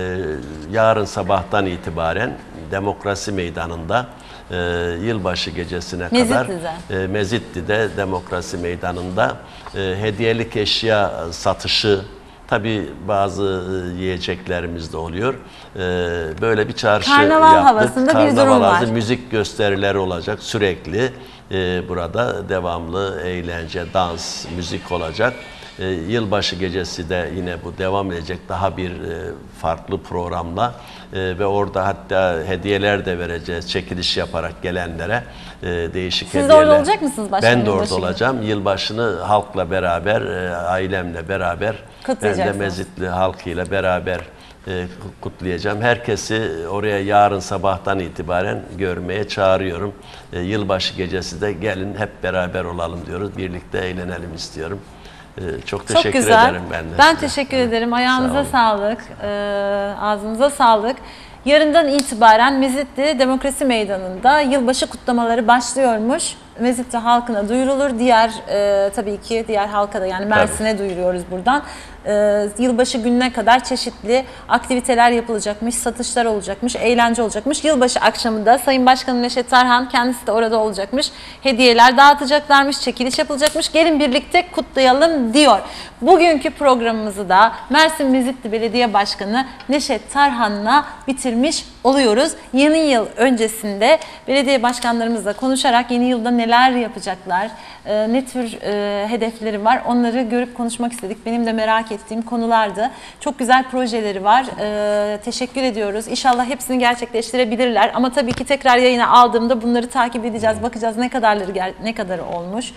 yarın sabahtan itibaren Demokrasi Meydanı'nda e, yılbaşı gecesine Mezitli'de. kadar e, Mezitli'de Demokrasi Meydanı'nda e, hediyelik eşya satışı, tabii bazı yiyeceklerimiz de oluyor. Ee, böyle bir çarşı Karnaval yaptık. havasında Karnaval bir durum var. Müzik gösterileri olacak sürekli. Ee, burada devamlı eğlence, dans, müzik olacak. Ee, yılbaşı gecesi de yine bu devam edecek daha bir e, farklı programla. Ee, ve orada hatta hediyeler de vereceğiz çekiliş yaparak gelenlere. E, değişik Siz hediyeler. de orada olacak mısınız başkanım? Ben de orada olacağım. Yılbaşını halkla beraber, e, ailemle beraber, ben de Mezitli halkıyla beraber e, kutlayacağım. Herkesi oraya yarın sabahtan itibaren görmeye çağırıyorum. E, yılbaşı gecesi de gelin hep beraber olalım diyoruz. Birlikte eğlenelim istiyorum. E, çok teşekkür çok güzel. ederim ben de. Ben size. teşekkür ederim. Ayağınıza Sağ sağlık, e, ağzınıza sağlık. Yarından itibaren Mezitli Demokrasi Meydanı'nda yılbaşı kutlamaları başlıyormuş. Mezitli halkına duyurulur. Diğer e, tabii ki diğer halka da yani Mersin'e duyuruyoruz buradan. E, yılbaşı gününe kadar çeşitli aktiviteler yapılacakmış, satışlar olacakmış, eğlence olacakmış. Yılbaşı akşamında Sayın Başkanım Neşet Tarhan kendisi de orada olacakmış. Hediyeler dağıtacaklarmış, çekiliş yapılacakmış. Gelin birlikte kutlayalım diyor. Bugünkü programımızı da Mersin Mezitli Belediye Başkanı Neşet Tarhan'la bitirmiş oluyoruz. Yeni yıl öncesinde belediye başkanlarımızla konuşarak yeni yılda neler yapacaklar, e, ne tür e, hedefleri var onları görüp konuşmak istedik. Benim de merak ettiğim konulardı. Çok güzel projeleri var. E, teşekkür ediyoruz. İnşallah hepsini gerçekleştirebilirler. Ama tabii ki tekrar yayına aldığımda bunları takip edeceğiz. Bakacağız ne kadarları ne kadarı olmuş.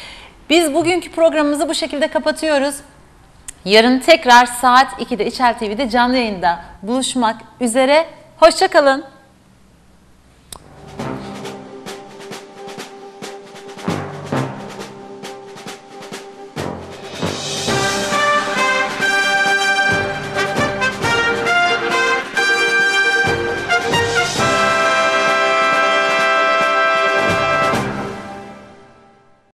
Biz bugünkü programımızı bu şekilde kapatıyoruz. Yarın tekrar saat ikide İçel T V'de canlı yayında buluşmak üzere. Hoşça kalın.